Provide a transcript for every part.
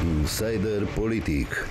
Insider Politic.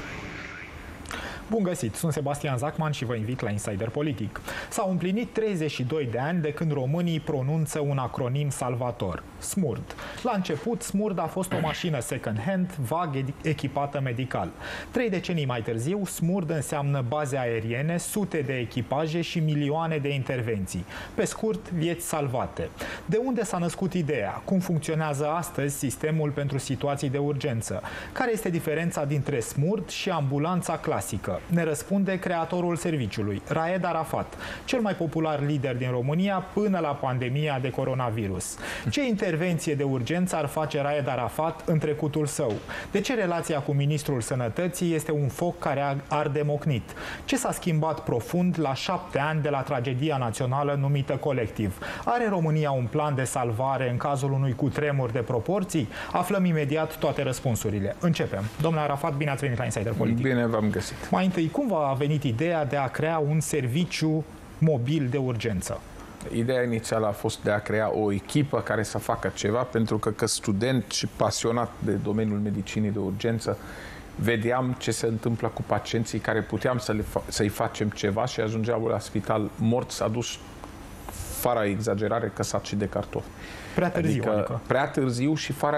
Bun găsit! Sunt Sebastian Zacman și vă invit la Insider Politic. S-au împlinit 32 de ani de când românii pronunță un acronim salvator, SMURD. La început, SMURD a fost o mașină second-hand, vag echipată medical. 3 decenii mai târziu, SMURD înseamnă baze aeriene, sute de echipaje și milioane de intervenții. Pe scurt, vieți salvate. De unde s-a născut ideea? Cum funcționează astăzi sistemul pentru situații de urgență? Care este diferența dintre SMURD și ambulanța clasică? Ne răspunde creatorul serviciului, Raed Arafat, cel mai popular lider din România până la pandemia de coronavirus. Ce intervenție de urgență ar face Raed Arafat în trecutul său? De ce relația cu ministrul Sănătății este un foc care arde mocnit? Ce s-a schimbat profund la 7 ani de la tragedia națională numită Colectiv? Are România un plan de salvare în cazul unui cutremur de proporții? Aflăm imediat toate răspunsurile. Începem. Domnule Arafat, bine ați venit la Insider Politic. Bine v-am găsit. Mai întâi, cum v-a venit ideea de a crea un serviciu mobil de urgență? Ideea inițială a fost de a crea o echipă care să facă ceva, pentru că ca student și pasionat de domeniul medicinii de urgență, vedeam ce se întâmplă cu pacienții care puteam să-i facem ceva și ajungeau la spital morți, aduși, fără exagerare, căsați de cartofi. Prea târziu, adică. Prea târziu și fără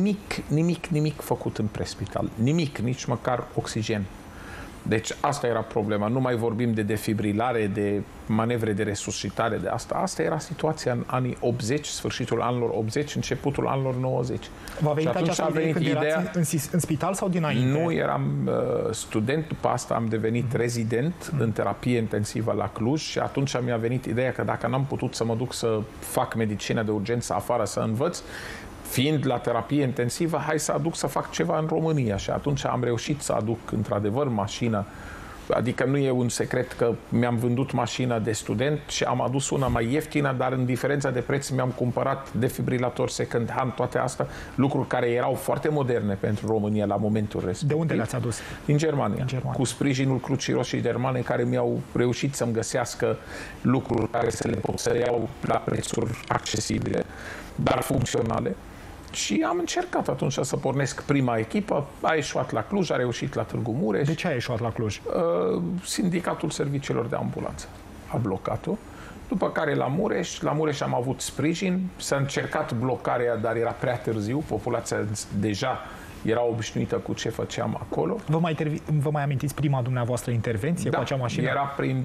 nimic făcut în prespital. Nimic, nici măcar oxigen. Deci asta era problema. Nu mai vorbim de defibrilare, de manevre de resuscitare, de asta. Asta era situația în anii 80, sfârșitul anilor 80, începutul anilor 90. V-a venit această idee când erați în spital sau dinainte? Nu, eram student, după asta am devenit rezident în terapie intensivă la Cluj și atunci mi-a venit ideea că dacă n-am putut să mă duc să fac medicină de urgență afară, să învăț, fiind la terapie intensivă, hai să aduc să fac ceva în România. Și atunci am reușit să aduc, într-adevăr, mașină. Adică nu e un secret că mi-am vândut mașina de student și am adus una mai ieftină, dar în diferența de preț mi-am cumpărat defibrilator second-hand, toate astea, lucruri care erau foarte moderne pentru România la momentul respectiv. De unde le-ați adus? Din Germania. Cu sprijinul Crucii Roșii Germane, care mi-au reușit să-mi găsească lucruri care să le pot să iau la prețuri accesibile, dar funcționale. Și am încercat atunci să pornesc prima echipă, a ieșuat la Cluj, a reușit la Târgu Mureș. De ce a ieșuat la Cluj? Sindicatul Serviciilor de Ambulanță a blocat-o. După care la Mureș am avut sprijin, s-a încercat blocarea, dar era prea târziu, populația deja era obișnuită cu ce făceam acolo. Vă mai amintiți prima dumneavoastră intervenție cu acea mașină? Era prin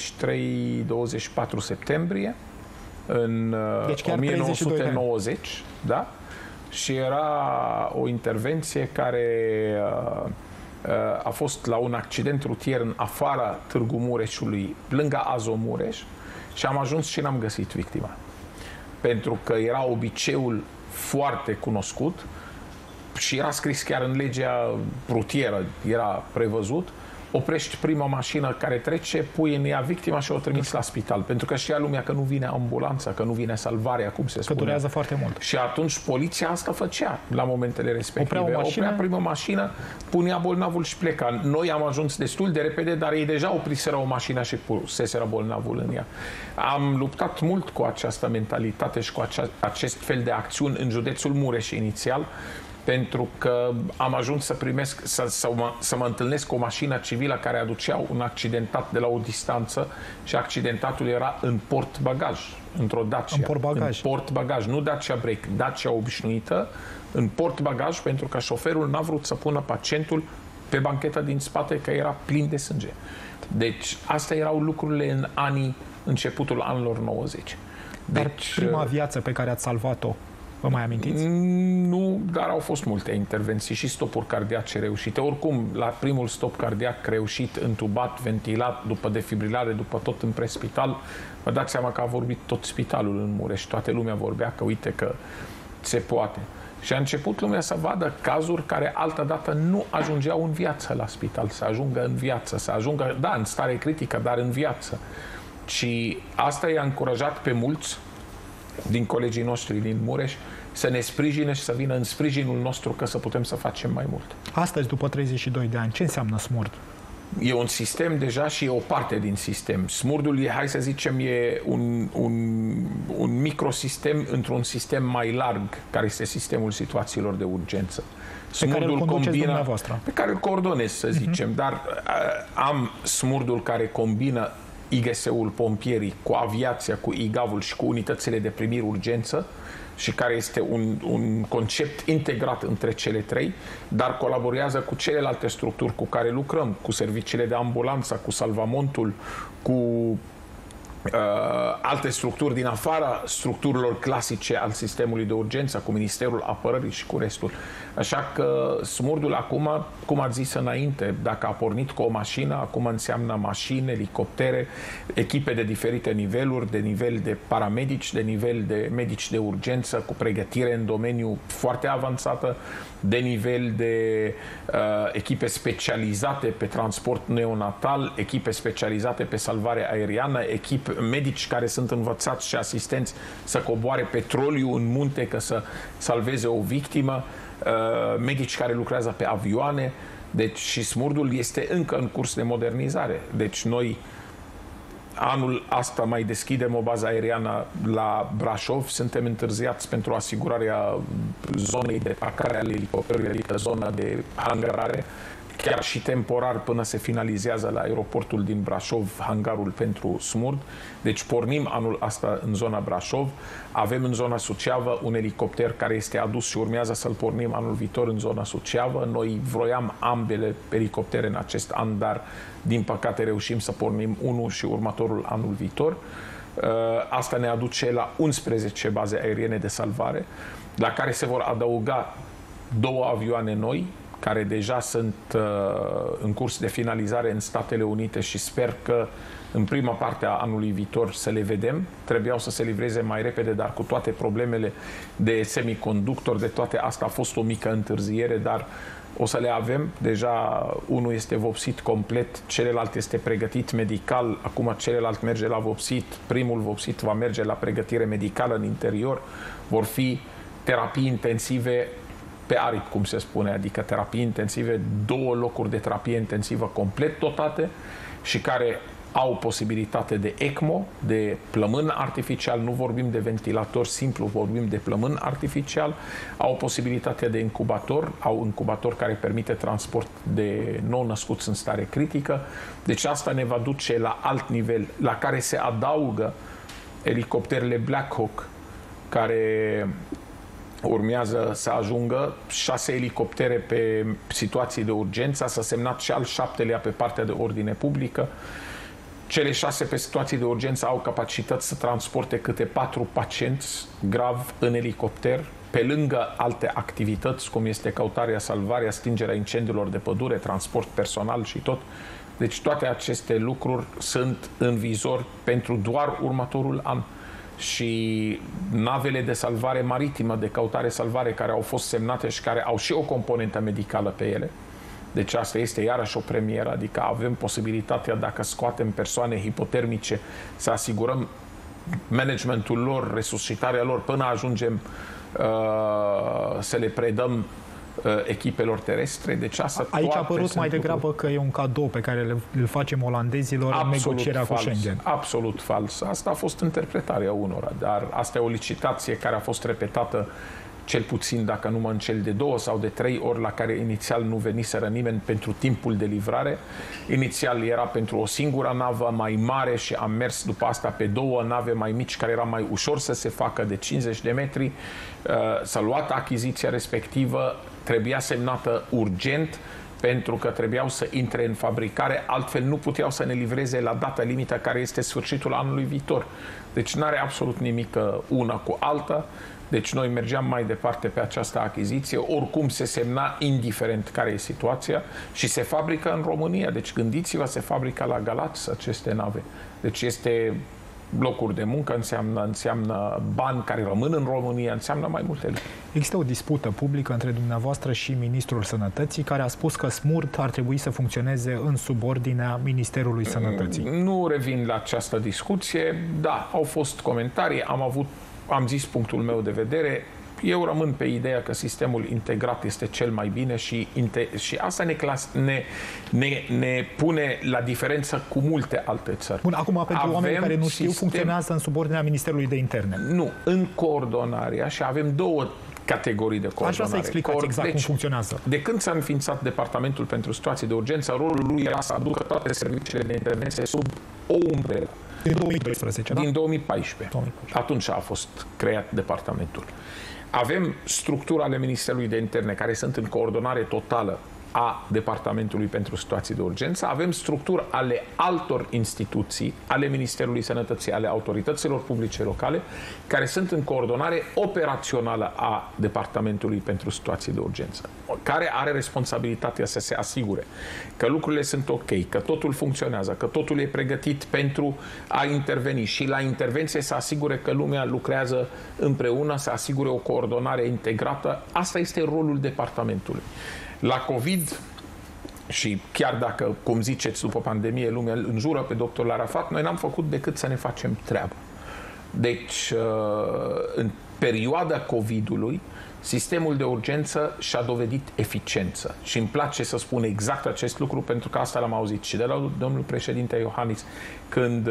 23-24 septembrie, în deci 1990, da? Și era o intervenție care a fost la un accident rutier în afara Târgu Mureșului, lângă Azo Mureș, și am ajuns și n-am găsit victima. Pentru că era obiceiul foarte cunoscut și era scris chiar în legea rutieră, era prevăzut: oprești prima mașină care trece, pui în ea victima și o trimiți la spital. Pentru că știa lumea că nu vine ambulanța, că nu vine salvarea, cum se spune. Că durează foarte mult. Și atunci poliția asta făcea la momentele respective. Oprea prima mașină, punea bolnavul și pleca. Noi am ajuns destul de repede, dar ei deja opriseră o mașină și puseseră bolnavul în ea. Am luptat mult cu această mentalitate și cu acest fel de acțiuni în județul Mureș inițial, pentru că am ajuns să primesc, să mă întâlnesc cu o mașină civilă care aducea un accidentat de la o distanță și accidentatul era în portbagaj, într-o Dacia. În portbagaj. În portbagaj, nu Dacia Break, Dacia obișnuită, în portbagaj, pentru că șoferul n-a vrut să pună pacientul pe banchetă din spate, că era plin de sânge. Deci, astea erau lucrurile în începutul anilor 90. Dar prima viață pe care ați salvat-o, vă mai amintiți? Nu, dar au fost multe intervenții și stopuri cardiace reușite. Oricum, la primul stop cardiac reușit, întubat, ventilat, după defibrilare, după tot în prespital, vă dați seama că a vorbit tot spitalul în Mureș. Toată lumea vorbea că uite că se poate. Și a început lumea să vadă cazuri care altădată nu ajungeau în viață la spital, să ajungă în viață, să ajungă, da, în stare critică, dar în viață. Și asta i-a încurajat pe mulți din colegii noștri din Mureș să ne sprijine și să vină în sprijinul nostru, că să putem să facem mai mult. Astăzi, după 32 de ani, ce înseamnă SMURD? E un sistem deja și e o parte din sistem. Smurdul e, hai să zicem, e un microsistem într-un sistem mai larg, care este sistemul situațiilor de urgență. Pe care îl conduceți dumneavoastră. Pe care îl coordonez, să zicem, dar am smurdul care combină IGS-ul pompierii cu aviația, cu IGAV-ul și cu unitățile de primiri urgență, și care este un concept integrat între cele trei, dar colaborează cu celelalte structuri cu care lucrăm, cu serviciile de ambulanță, cu salvamontul, cu alte structuri din afara structurilor clasice al sistemului de urgență, cu Ministerul Apărării și cu restul. Așa că smurdul acum, cum ați zis înainte, dacă a pornit cu o mașină, acum înseamnă mașini, elicoptere, echipe de diferite niveluri, de nivel de paramedici, de nivel de medici de urgență, cu pregătire în domeniu foarte avansată, de nivel de echipe specializate pe transport neonatal, echipe specializate pe salvare aeriană, medici care sunt învățați și asistenți să coboare petroliu în munte ca să salveze o victimă, medici care lucrează pe avioane. Deci și smurdul este încă în curs de modernizare. Deci noi anul ăsta mai deschidem o bază aeriană la Brașov. Suntem întârziați pentru asigurarea zonei de parcare ale elicopterului, adică zona de hangarare, chiar și temporar până se finalizează la aeroportul din Brașov hangarul pentru smurd. Deci pornim anul ăsta în zona Brașov. Avem în zona Suceavă un elicopter care este adus și urmează să-l pornim anul viitor în zona Suceavă. Noi vroiam ambele elicoptere în acest an, dar din păcate reușim să pornim unul și următorul anul viitor. Asta ne aduce la 11 baze aeriene de salvare, la care se vor adăuga 2 avioane noi, care deja sunt în curs de finalizare în Statele Unite și sper că în prima parte a anului viitor să le vedem. Trebuiau să se livreze mai repede, dar cu toate problemele de semiconductor, de toate astea a fost o mică întârziere, dar o să le avem. Deja unul este vopsit complet, celălalt este pregătit medical, acum celălalt merge la vopsit, primul vopsit va merge la pregătire medicală în interior, vor fi terapii intensive pe aripi, cum se spune, adică terapii intensive, 2 locuri de terapie intensivă complet dotate și care au posibilitate de ECMO, de plămân artificial, nu vorbim de ventilator simplu, vorbim de plămân artificial, au posibilitatea de incubator, au incubator care permite transport de nou-născuți în stare critică. Deci asta ne va duce la alt nivel, la care se adaugă elicopterele Black Hawk, care urmează să ajungă 6 elicoptere pe situații de urgență, s-a semnat și al 7-lea pe partea de ordine publică. Cele 6 pe situații de urgență au capacități să transporte câte 4 pacienți grav în elicopter, pe lângă alte activități, cum este căutarea, salvarea, stingerea incendiilor de pădure, transport personal și tot. Deci toate aceste lucruri sunt în vizor pentru doar următorul an. Și navele de salvare maritimă, de căutare-salvare, care au fost semnate și care au și o componentă medicală pe ele. Deci asta este iarăși o premieră, adică avem posibilitatea, dacă scoatem persoane hipotermice, să asigurăm managementul lor, resuscitarea lor, până ajungem să le predăm echipelor terestre. Deci asta aici a părut mai degrabă că e un cadou pe care îl facem olandezilor în negocierea cu Schengen. Absolut fals. Asta a fost interpretarea unora, dar asta e o licitație care a fost repetată cel puțin, dacă nu mă înșel, de 2 sau de 3 ori, la care inițial nu veniseră nimeni pentru timpul de livrare. Inițial era pentru o singură navă mai mare și am mers după asta pe 2 nave mai mici, care era mai ușor să se facă, de 50 de metri. S-a luat achiziția respectivă, trebuia semnată urgent, pentru că trebuiau să intre în fabricare, altfel nu puteau să ne livreze la data limită, care este sfârșitul anului viitor. Deci n-are absolut nimic una cu alta. Deci noi mergeam mai departe pe această achiziție, oricum se semna indiferent care e situația și se fabrică în România. Deci gândiți-vă, se fabrică la Galați aceste nave. Deci este locuri de muncă, înseamnă bani care rămân în România, înseamnă mai multe lucruri. Există o dispută publică între dumneavoastră și Ministrul Sănătății, care a spus că SMURD ar trebui să funcționeze în subordinea Ministerului Sănătății. Nu revin la această discuție. Da, au fost comentarii, am zis punctul meu de vedere. Eu rămân pe ideea că sistemul integrat este cel mai bine și asta ne pune la diferență cu multe alte țări. Bun, acum pentru oamenii care nu știu, funcționează în subordinea Ministerului de Interne. Nu, în coordonarea și avem două categorii de coordonare. Aș vrea să explicați exact cum funcționează. De când s-a înființat Departamentul pentru Situații de Urgență, rolul lui era să aducă toate serviciile de intervenție sub o umbrelă. Din 2012, da? Din 2014. Atunci a fost creat departamentul. Avem structura ale Ministerului de Interne care sunt în coordonare totală a Departamentului pentru Situații de Urgență, avem structuri ale altor instituții, ale Ministerului Sănătății, ale autorităților publice locale, care sunt în coordonare operațională a Departamentului pentru Situații de Urgență, care are responsabilitatea să se asigure că lucrurile sunt ok, că totul funcționează, că totul e pregătit pentru a interveni și la intervenție să asigure că lumea lucrează împreună, să asigure o coordonare integrată. Asta este rolul departamentului. La COVID, și chiar dacă, cum ziceți, după pandemie, lumea îl înjură pe doctorul Arafat, noi n-am făcut decât să ne facem treaba. Deci, în perioada COVID-ului, sistemul de urgență și-a dovedit eficiență. Și îmi place să spun exact acest lucru, pentru că asta l-am auzit și de la domnul președinte Iohannis, când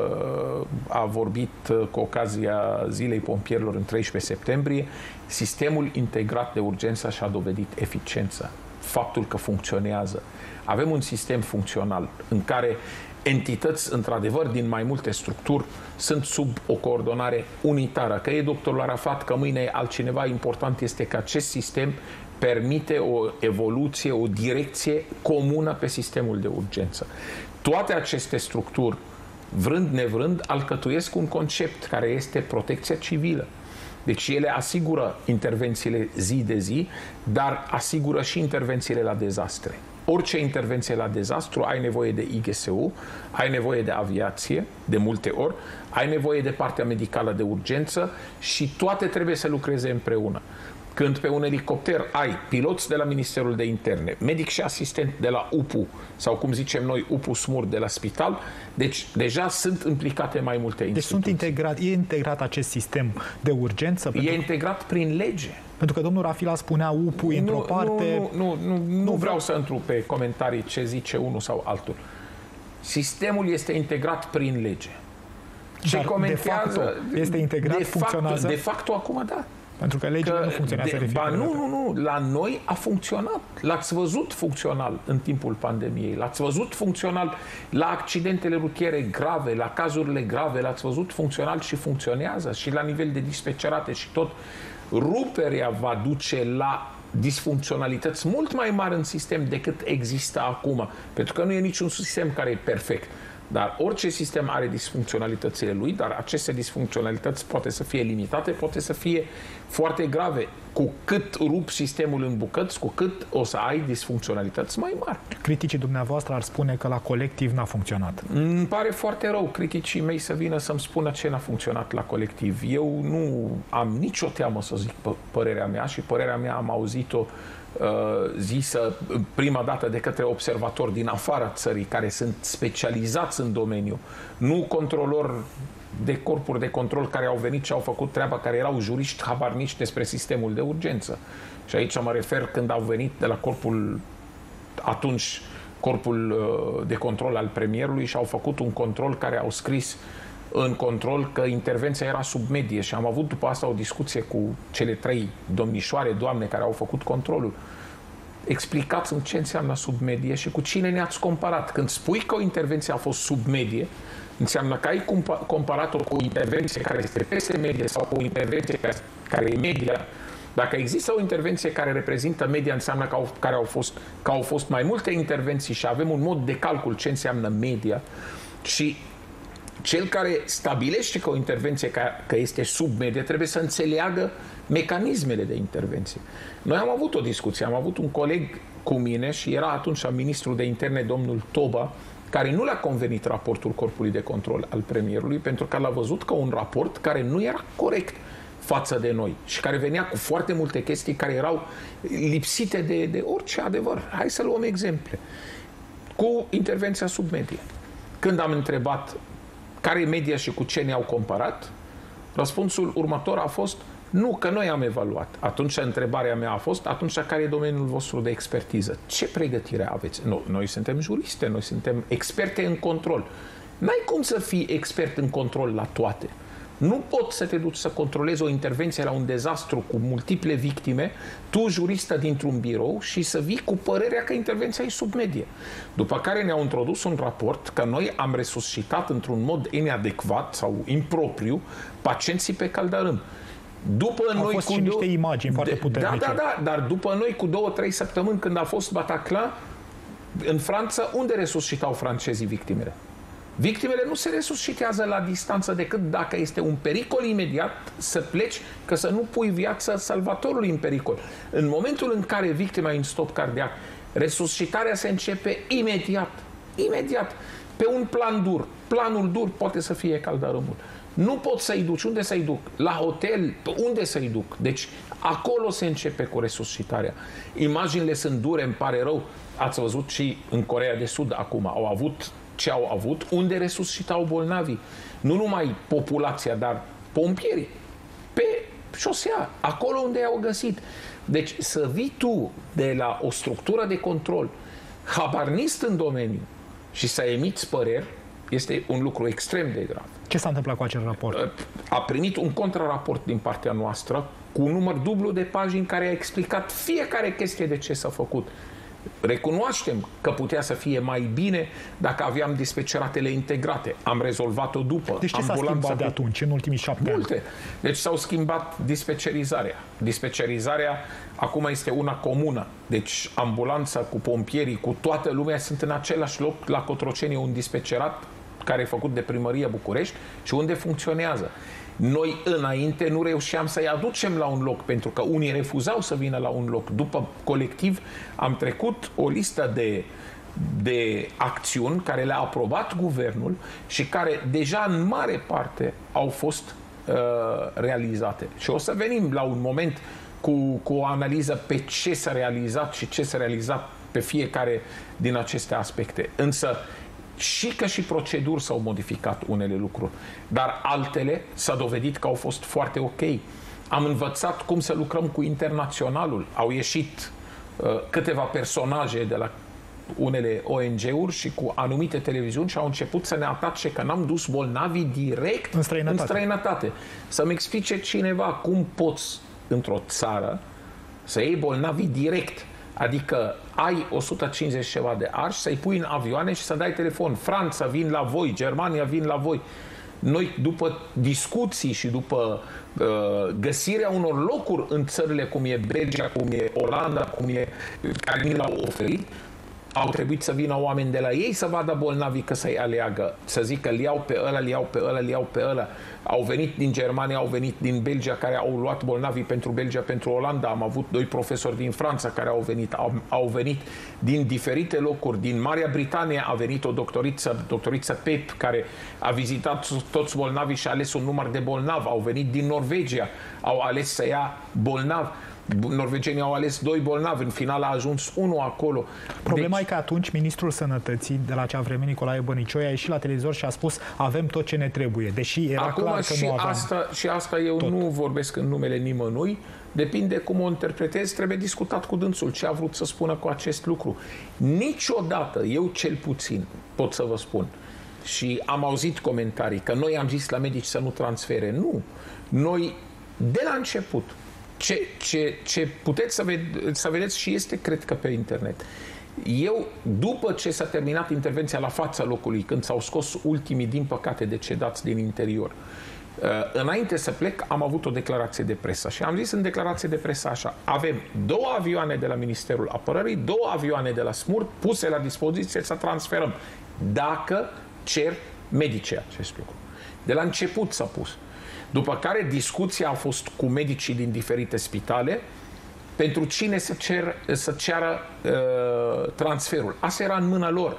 a vorbit cu ocazia Zilei Pompierilor în 13 septembrie, sistemul integrat de urgență și-a dovedit eficiență. Faptul că funcționează. Avem un sistem funcțional în care entități, într-adevăr, din mai multe structuri sunt sub o coordonare unitară. Că e doctorul Arafat, că mâine e altcineva, important este că acest sistem permite o evoluție, o direcție comună pe sistemul de urgență. Toate aceste structuri, vrând nevrând, alcătuiesc un concept care este protecția civilă. Deci ele asigură intervențiile zi de zi, dar asigură și intervențiile la dezastre. Orice intervenție la dezastru, ai nevoie de IGSU, ai nevoie de aviație, de multe ori, ai nevoie de partea medicală de urgență și toate trebuie să lucreze împreună. Când pe un elicopter ai piloți de la Ministerul de Interne, medic și asistent de la UPU, sau cum zicem noi, UPU SMUR de la spital, deci deja sunt implicate mai multe instituții. Deci e integrat acest sistem de urgență? E integrat prin lege. Pentru că domnul Rafila spunea UPU într-o parte... Nu vreau să intru pe comentarii ce zice unul sau altul. Sistemul este integrat prin lege. Ce dar comentează... de facto este integrat, funcționează? De facto, acum da. Pentru că legile nu funcționează de fiecare dată. Nu. La noi a funcționat. L-ați văzut funcțional în timpul pandemiei. L-ați văzut funcțional la accidentele rutiere grave, la cazurile grave. L-ați văzut funcțional și funcționează. Și la nivel de dispecerate și tot. Ruperea va duce la disfuncționalități mult mai mari în sistem decât există acum. Pentru că nu e niciun sistem care e perfect. Dar orice sistem are disfuncționalitățile lui, dar aceste disfuncționalități poate să fie limitate, poate să fie foarte grave. Cu cât rup sistemul în bucăți, cu cât o să ai disfuncționalități mai mari. Criticii dumneavoastră ar spune că la colectiv n-a funcționat. Îmi pare foarte rău criticii mei să vină să-mi spună ce n-a funcționat la colectiv. Eu nu am nicio teamă să zic părerea mea și părerea mea am auzit-o zisă prima dată de către observatori din afara țării care sunt specializați în domeniu, nu controlori de corpuri de control care au venit și au făcut treaba, care erau juriști habarnici despre sistemul de urgență. Și aici mă refer când au venit de la corpul de control al premierului și au făcut un control care au scris în control că intervenția era sub medie și am avut după asta o discuție cu cele 3 domnișoare, doamne care au făcut controlul. Explicați-mi ce înseamnă sub medie și cu cine ne-ați comparat. Când spui că o intervenție a fost sub medie, înseamnă că ai comparat-o cu o intervenție care este peste medie sau cu o intervenție care e media. Dacă există o intervenție care reprezintă media, înseamnă că au fost mai multe intervenții și avem un mod de calcul ce înseamnă media și cel care stabilește că o intervenție că este sub medie trebuie să înțeleagă mecanismele de intervenție. Noi am avut o discuție, am avut un coleg cu mine și era atunci ministrul de interne, domnul Toba, care nu le-a convenit raportul Corpului de Control al premierului pentru că l-a văzut ca un raport care nu era corect față de noi și care venea cu foarte multe chestii care erau lipsite de orice adevăr. Hai să luăm exemple. Cu intervenția sub medie. Când am întrebat care e media și cu ce ne-au comparat, răspunsul următor a fost Nu, că noi am evaluat. Atunci întrebarea mea a fost, atunci care e domeniul vostru de expertiză? Ce pregătire aveți? Noi suntem juriste, noi suntem experte în control. N-ai cum să fii expert în control la toate. Nu poți să te duci să controlezi o intervenție la un dezastru cu multiple victime, tu, juristă dintr-un birou, și să vii cu părerea că intervenția e sub medie. După care ne-au introdus un raport că noi am resuscitat într-un mod inadecvat sau impropriu pacienții pe Caldărâm. Au fost și niște imagini foarte puternice. Da, dar după noi cu 2-3 săptămâni, când a fost Bataclan, în Franța, unde resuscitau francezii victimele? Victimele nu se resuscitează la distanță decât dacă este un pericol imediat să pleci, că să nu pui viața salvatorului în pericol. În momentul în care victima e în stop cardiac, resuscitarea se începe imediat. Imediat. Pe un plan dur. Planul dur poate să fie Caldărâmul. Nu poți să-i duci. Unde să-i duc? La hotel? Unde să-i duc? Deci acolo se începe cu resuscitarea. Imaginile sunt dure, îmi pare rău. Ați văzut și în Coreea de Sud acum. Au avut ce au avut, unde resuscitau bolnavii. Nu numai populația, dar pompierii. Pe șosea, acolo unde i-au găsit. Deci să vii tu de la o structură de control, habarnist în domeniu, și să emiți păreri, este un lucru extrem de grav. Ce s-a întâmplat cu acel raport? A primit un contraraport din partea noastră cu un număr dublu de pagini care a explicat fiecare chestie de ce s-a făcut. Recunoaștem că putea să fie mai bine dacă aveam dispeceratele integrate. Am rezolvat-o după. Deci ce s-a schimbat de atunci, în ultimii 7 ani? Multe. Deci s-au schimbat dispecerizarea. Dispecerizarea acum este una comună. Deci ambulanța cu pompierii, cu toată lumea sunt în același loc. La Cotroceni, un dispecerat care e făcut de Primăria București și unde funcționează. Noi înainte nu reușeam să-i aducem la un loc, pentru că unii refuzau să vină la un loc. După colectiv am trecut o listă de acțiuni care le-a aprobat guvernul și care deja în mare parte au fost realizate. Și o să venim la un moment cu o analiză pe ce s-a realizat și ce s-a realizat pe fiecare din aceste aspecte. Însă și că și proceduri s-au modificat unele lucruri, dar altele s-a dovedit că au fost foarte ok. Am învățat cum să lucrăm cu internaționalul. Au ieșit câteva personaje de la unele ONG-uri și cu anumite televiziuni și au început să ne atace că n-am dus bolnavii direct în străinătate. Să-mi explice cineva cum poți într-o țară să iei bolnavii direct. Adică ai 150 ceva de arși, să-i pui în avioane și să dai telefon. Franța vin la voi, Germania vin la voi. Noi, după discuții și după găsirea unor locuri în țările cum e Belgia, cum e Olanda, care ni l-au oferit, au trebuit să vină oameni de la ei să vadă bolnavii, că să-i aleagă, să zică îl iau pe ăla, îl iau pe ăla, îl iau pe ăla. Au venit din Germania, au venit din Belgia, care au luat bolnavii pentru Belgia, pentru Olanda. Am avut 2 profesori din Franța care au venit din diferite locuri. Din Marea Britanie a venit o doctoriță Pep, care a vizitat toți bolnavii și a ales un număr de bolnavi. Au venit din Norvegia, au ales să ia bolnavi. Norvegienii au ales 2 bolnavi, în final a ajuns 1 acolo. Problema e că atunci ministrul sănătății de la acea vreme, Nicolae Bănicioia, a ieșit la televizor și a spus avem tot ce ne trebuie, deși era acum clar că nu aveam. Și asta eu tot. Nu vorbesc în numele nimănui, depinde cum o interpretezi, trebuie discutat cu dânsul ce a vrut să spună cu acest lucru. Niciodată, eu cel puțin pot să vă spun, și am auzit comentarii că noi am zis la medici să nu transfere. Nu. Noi, de la început, ce puteți să vedeți și este, cred că, pe internet. Eu, după ce s-a terminat intervenția la fața locului, când s-au scos ultimii, din păcate, decedați din interior, înainte să plec, am avut o declarație de presă și am zis în declarație de presă așa: avem 2 avioane de la Ministerul Apărării, 2 avioane de la SMURD puse la dispoziție să transferăm, dacă cer medicii acest lucru. De la început s-a pus. După care discuția a fost cu medicii din diferite spitale pentru cine să ceară transferul. Asta era în mâna lor.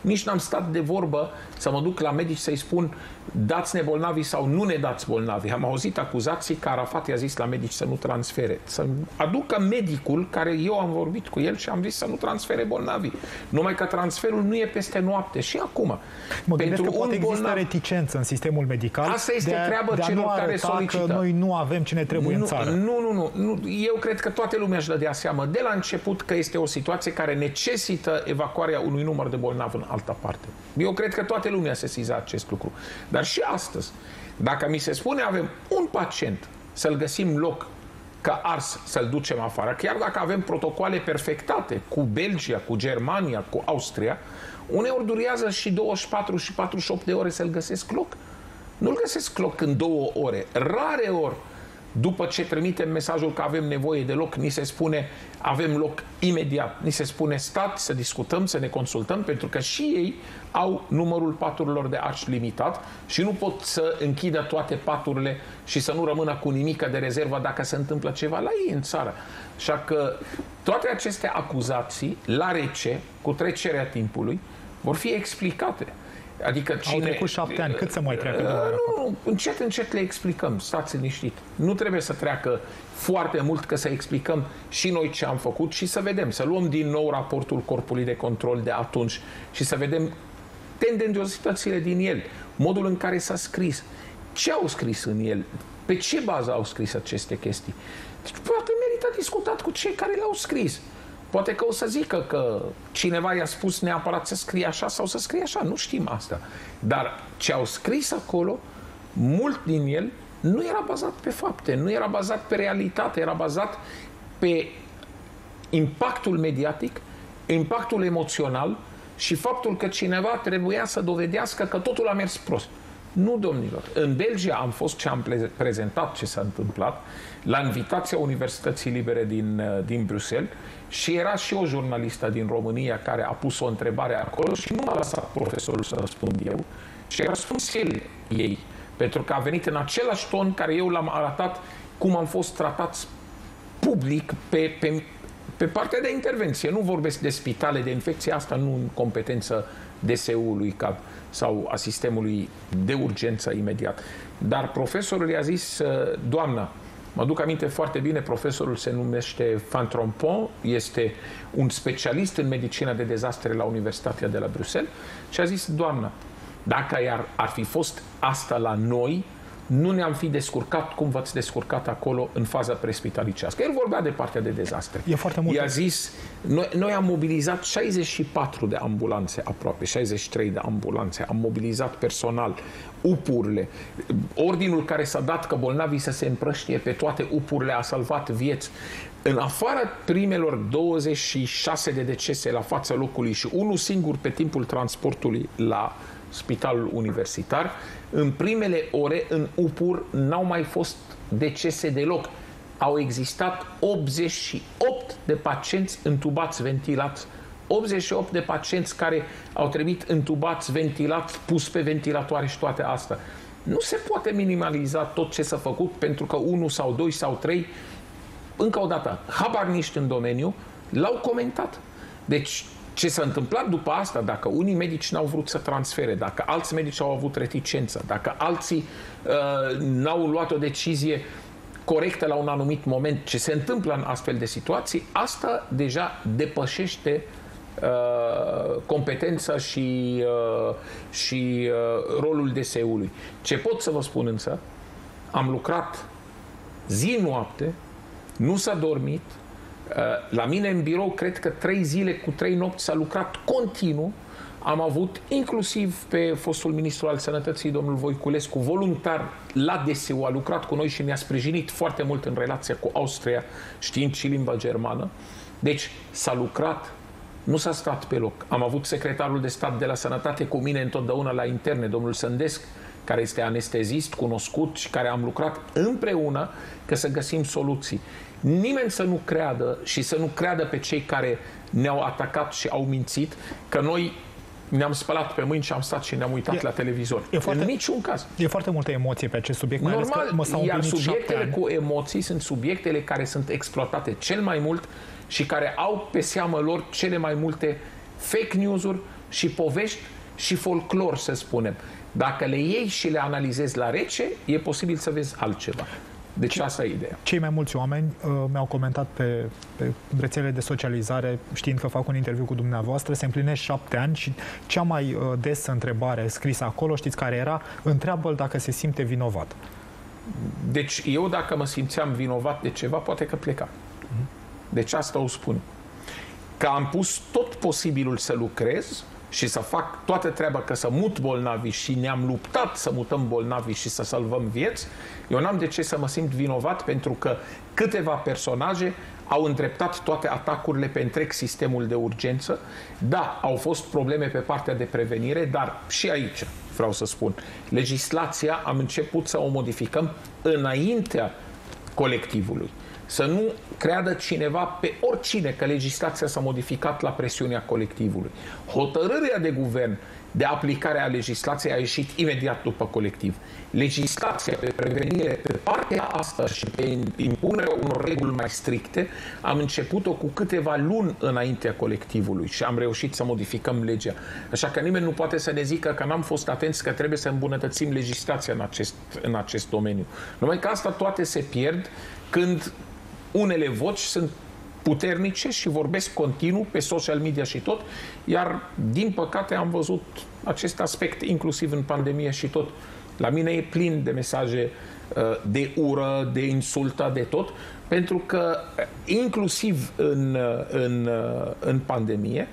Nici n-am stat de vorbă să mă duc la medici să-i spun dați-ne bolnavi sau nu ne dați bolnavi. Am auzit acuzații că Arafat i-a zis la medici să nu transfere. Să aducă medicul care eu am vorbit cu el și am zis să nu transfere bolnavi. Numai că transferul nu e peste noapte. Și acum. Mă gândesc că poate există reticență în sistemul medical. Asta este treaba celor care solicită. Că noi nu avem cine trebuie în țară. Nu. Eu cred că toată lumea își dădea seama de la început că este o situație care necesită evacuarea unui număr de bolnavi în altă parte. Eu cred că toată lumea sesiza acest lucru. Dar și astăzi, dacă mi se spune avem un pacient, să-l găsim loc ca ars, să-l ducem afară, chiar dacă avem protocoale perfectate cu Belgia, cu Germania, cu Austria, uneori durează și 24 și 48 de ore să-l găsesc loc. Nu-l găsesc loc în 2 ore. Rare ori, după ce trimitem mesajul că avem nevoie de loc, ni se spune avem loc imediat. Ni se spune stați să discutăm, să ne consultăm, pentru că și ei au numărul paturilor de arși limitat și nu pot să închidă toate paturile și să nu rămână cu nimică de rezervă dacă se întâmplă ceva la ei în țară. Așa că toate aceste acuzații, la rece, cu trecerea timpului, vor fi explicate. Adică Au trecut 7 ani, cât să mai treacă? Nu, încet le explicăm, stați liniștit. Nu trebuie să treacă foarte mult ca să explicăm și noi ce am făcut și să vedem, să luăm din nou raportul Corpului de Control de atunci și să vedem tendențiozitățile din el, modul în care s-a scris, ce au scris în el, pe ce bază au scris aceste chestii. Deci poate merită discutat cu cei care le-au scris. Poate că o să zică că cineva i-a spus neapărat să scrie așa sau să scrie așa, nu știm asta. Dar ce au scris acolo, mult din el, nu era bazat pe fapte, nu era bazat pe realitate, era bazat pe impactul mediatic, impactul emoțional și faptul că cineva trebuia să dovedească că totul a mers prost. Nu, domnilor. În Belgia am fost ce am prezentat ce s-a întâmplat la invitația Universității Libere din Bruxelles și era și o jurnalistă din România care a pus o întrebare acolo și nu m-a lăsat profesorul să răspund eu și a răspuns ei. Pentru că a venit în același ton care eu l-am arătat cum am fost tratați public pe partea de intervenție. Nu vorbesc de spitale de infecție, asta nu în competență DSU-ului sau a sistemului de urgență imediat. Dar profesorul i-a zis, doamnă, mă duc aminte foarte bine, profesorul se numește Van Trompon, este un specialist în medicină de dezastre la Universitatea de la Bruxelles și a zis, doamnă, dacă ar fi fost asta la noi, nu ne-am fi descurcat cum v-ați descurcat acolo în faza prespitalicească. El vorbea de partea de dezastre. E foarte mult. I-a zis, noi am mobilizat 64 de ambulanțe aproape, 63 de ambulanțe, am mobilizat personal, UPUR-le. Ordinul care s-a dat că bolnavii să se împrăștie pe toate UPUR-le a salvat vieți. În afară primelor 26 de decese la fața locului și unul singur pe timpul transportului la Spitalul Universitar, în primele ore în UPUR n-au mai fost decese deloc. Au existat 88 de pacienți întubați, ventilați. 88 de pacienți care au trebuit întubați, ventilați, pus pe ventilatoare și toate astea. Nu se poate minimaliza tot ce s-a făcut pentru că 1 sau 2 sau 3, încă o dată, habarniști în domeniu, l-au comentat. Deci, ce s-a întâmplat după asta, dacă unii medici n-au vrut să transfere, dacă alți medici au avut reticență, dacă alții n-au luat o decizie corectă la un anumit moment, ce se întâmplă în astfel de situații, asta deja depășește competența și rolul DSU-ului. Ce pot să vă spun însă, am lucrat zi-noapte, nu s-a dormit. La mine în birou, cred că 3 zile cu 3 nopți s-a lucrat continuu. Am avut inclusiv pe fostul ministru al Sănătății, domnul Voiculescu, voluntar la DSU, a lucrat cu noi și ne-a sprijinit foarte mult în relația cu Austria, știind și limba germană. Deci s-a lucrat, nu s-a stat pe loc. Am avut secretarul de stat de la Sănătate cu mine întotdeauna la interne, domnul Sândesc, care este anestezist cunoscut și care am lucrat împreună ca să găsim soluții. Nimeni să nu creadă și să nu creadă pe cei care ne-au atacat și au mințit că noi ne-am spălat pe mâini și am stat și ne-am uitat la televizor. În niciun caz. E foarte multă emoție pe acest subiect. Normal, iar subiectele cu emoții sunt subiectele care sunt exploatate cel mai mult și care au pe seamă lor cele mai multe fake news-uri și povești și folclor, să spunem. Dacă le iei și le analizezi la rece, e posibil să vezi altceva. Deci asta e ideea. Cei mai mulți oameni mi-au comentat pe rețelele de socializare, știind că fac un interviu cu dumneavoastră, se împlinesc 7 ani și cea mai des întrebare scrisă acolo, știți care era? Întreabă-l dacă se simte vinovat. Deci eu dacă mă simțeam vinovat de ceva, poate că plecam. Deci asta o spun. Că am pus tot posibilul să lucrez și să fac toată treaba, că să mut bolnavi și ne-am luptat să mutăm bolnavi și să salvăm vieți, eu n-am de ce să mă simt vinovat, pentru că câteva personaje au îndreptat toate atacurile pe întreg sistemul de urgență. Da, au fost probleme pe partea de prevenire, dar și aici vreau să spun, legislația am început să o modificăm înaintea colectivului. Să nu creadă cineva pe oricine că legislația s-a modificat la presiunea colectivului. Hotărârea de guvern de aplicare a legislației a ieșit imediat după colectiv. Legislația pe prevenire, pe partea asta și pe impunerea unor reguli mai stricte, am început-o cu câteva luni înaintea colectivului și am reușit să modificăm legea. Așa că nimeni nu poate să ne zică că n-am fost atenți, că trebuie să îmbunătățim legislația în acest domeniu. Numai că asta toate se pierd când unele voci sunt puternice și vorbesc continuu pe social media și tot, iar din păcate am văzut acest aspect inclusiv în pandemie și tot. La mine e plin de mesaje de ură, de insultă, de tot, pentru că inclusiv în pandemie,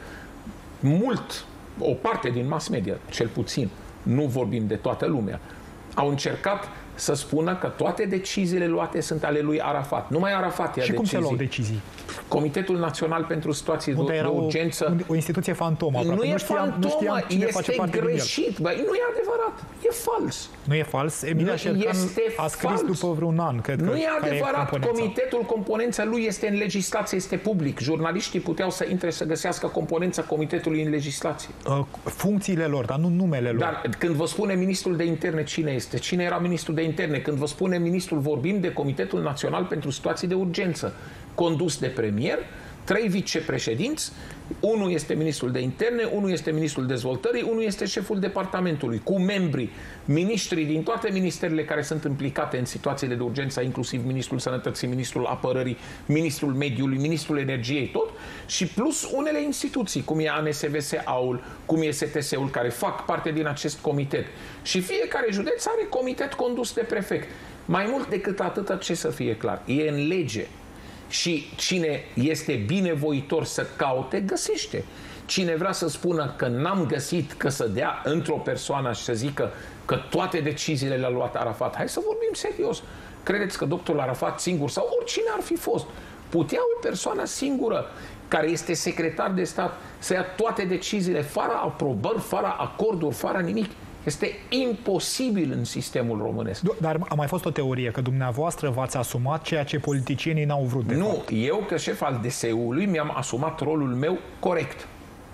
o parte din mass media, cel puțin, nu vorbim de toată lumea, au încercat să spună că toate deciziile luate sunt ale lui Arafat. Numai Arafat ia decizii. Și cum se luau decizii? Comitetul Național pentru Situații de Urgență. O instituție fantomă. Nu e fantomă, este greșit. Bă, nu e adevărat. E fals. Nu e fals? Emilia Șercan a scris după vreun an, cred că. Nu e adevărat. Comitetul, componența lui este în legislație, este public. Jurnaliștii puteau să intre să găsească componența comitetului în legislație. Funcțiile lor, dar nu numele lor. Dar când vă spune ministrul de interne cine este, cine era ministrul de interne, când vă spune ministrul, vorbim de Comitetul Național pentru Situații de Urgență, condus de premier, 3 vicepreședinți, unul este ministrul de interne, unul este ministrul dezvoltării, unul este șeful departamentului, cu membrii, miniștrii din toate ministerele care sunt implicate în situațiile de urgență, inclusiv ministrul sănătății, ministrul apărării, ministrul mediului, ministrul energiei, tot, și plus unele instituții, cum e ANSVS-AUL, cum e STS-ul, care fac parte din acest comitet. Și fiecare județ are comitet condus de prefect. Mai mult decât atât, ce să fie clar, e în lege. Și cine este binevoitor să caute, găsește. Cine vrea să spună că n-am găsit, că să dea într-o persoană și să zică că toate deciziile le-a luat Arafat, hai să vorbim serios. Credeți că doctorul Arafat singur sau oricine ar fi fost, putea o persoană singură care este secretar de stat să ia toate deciziile fără aprobări, fără acorduri, fără nimic? Este imposibil în sistemul românesc. Dar a mai fost o teorie că dumneavoastră v-ați asumat ceea ce politicienii n-au vrut de fapt. Eu, ca șef al DSU-ului, mi-am asumat rolul meu corect.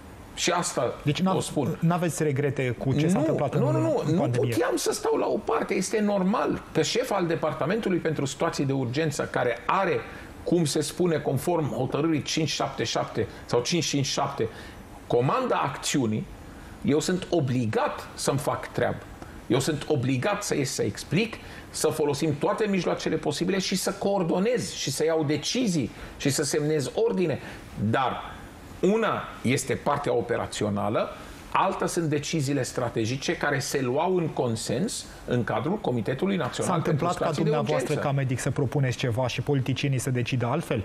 Și asta o spun. N-aveți regrete cu ce s-a întâmplat în pandemie? Nu puteam să stau la o parte. Este normal că șef al Departamentului pentru Situații de Urgență, care are, cum se spune, conform hotărârii 577 sau 557, comanda acțiunii, eu sunt obligat să-mi fac treabă. Eu sunt obligat să ies să explic, să folosim toate mijloacele posibile și să coordonez și să iau decizii și să semnez ordine. Dar una este partea operațională, alta sunt deciziile strategice care se luau în consens în cadrul Comitetului Național pentru Situații de Urgență. S-a întâmplat ca dumneavoastră ca medic să propuneți ceva și politicienii să decidă altfel?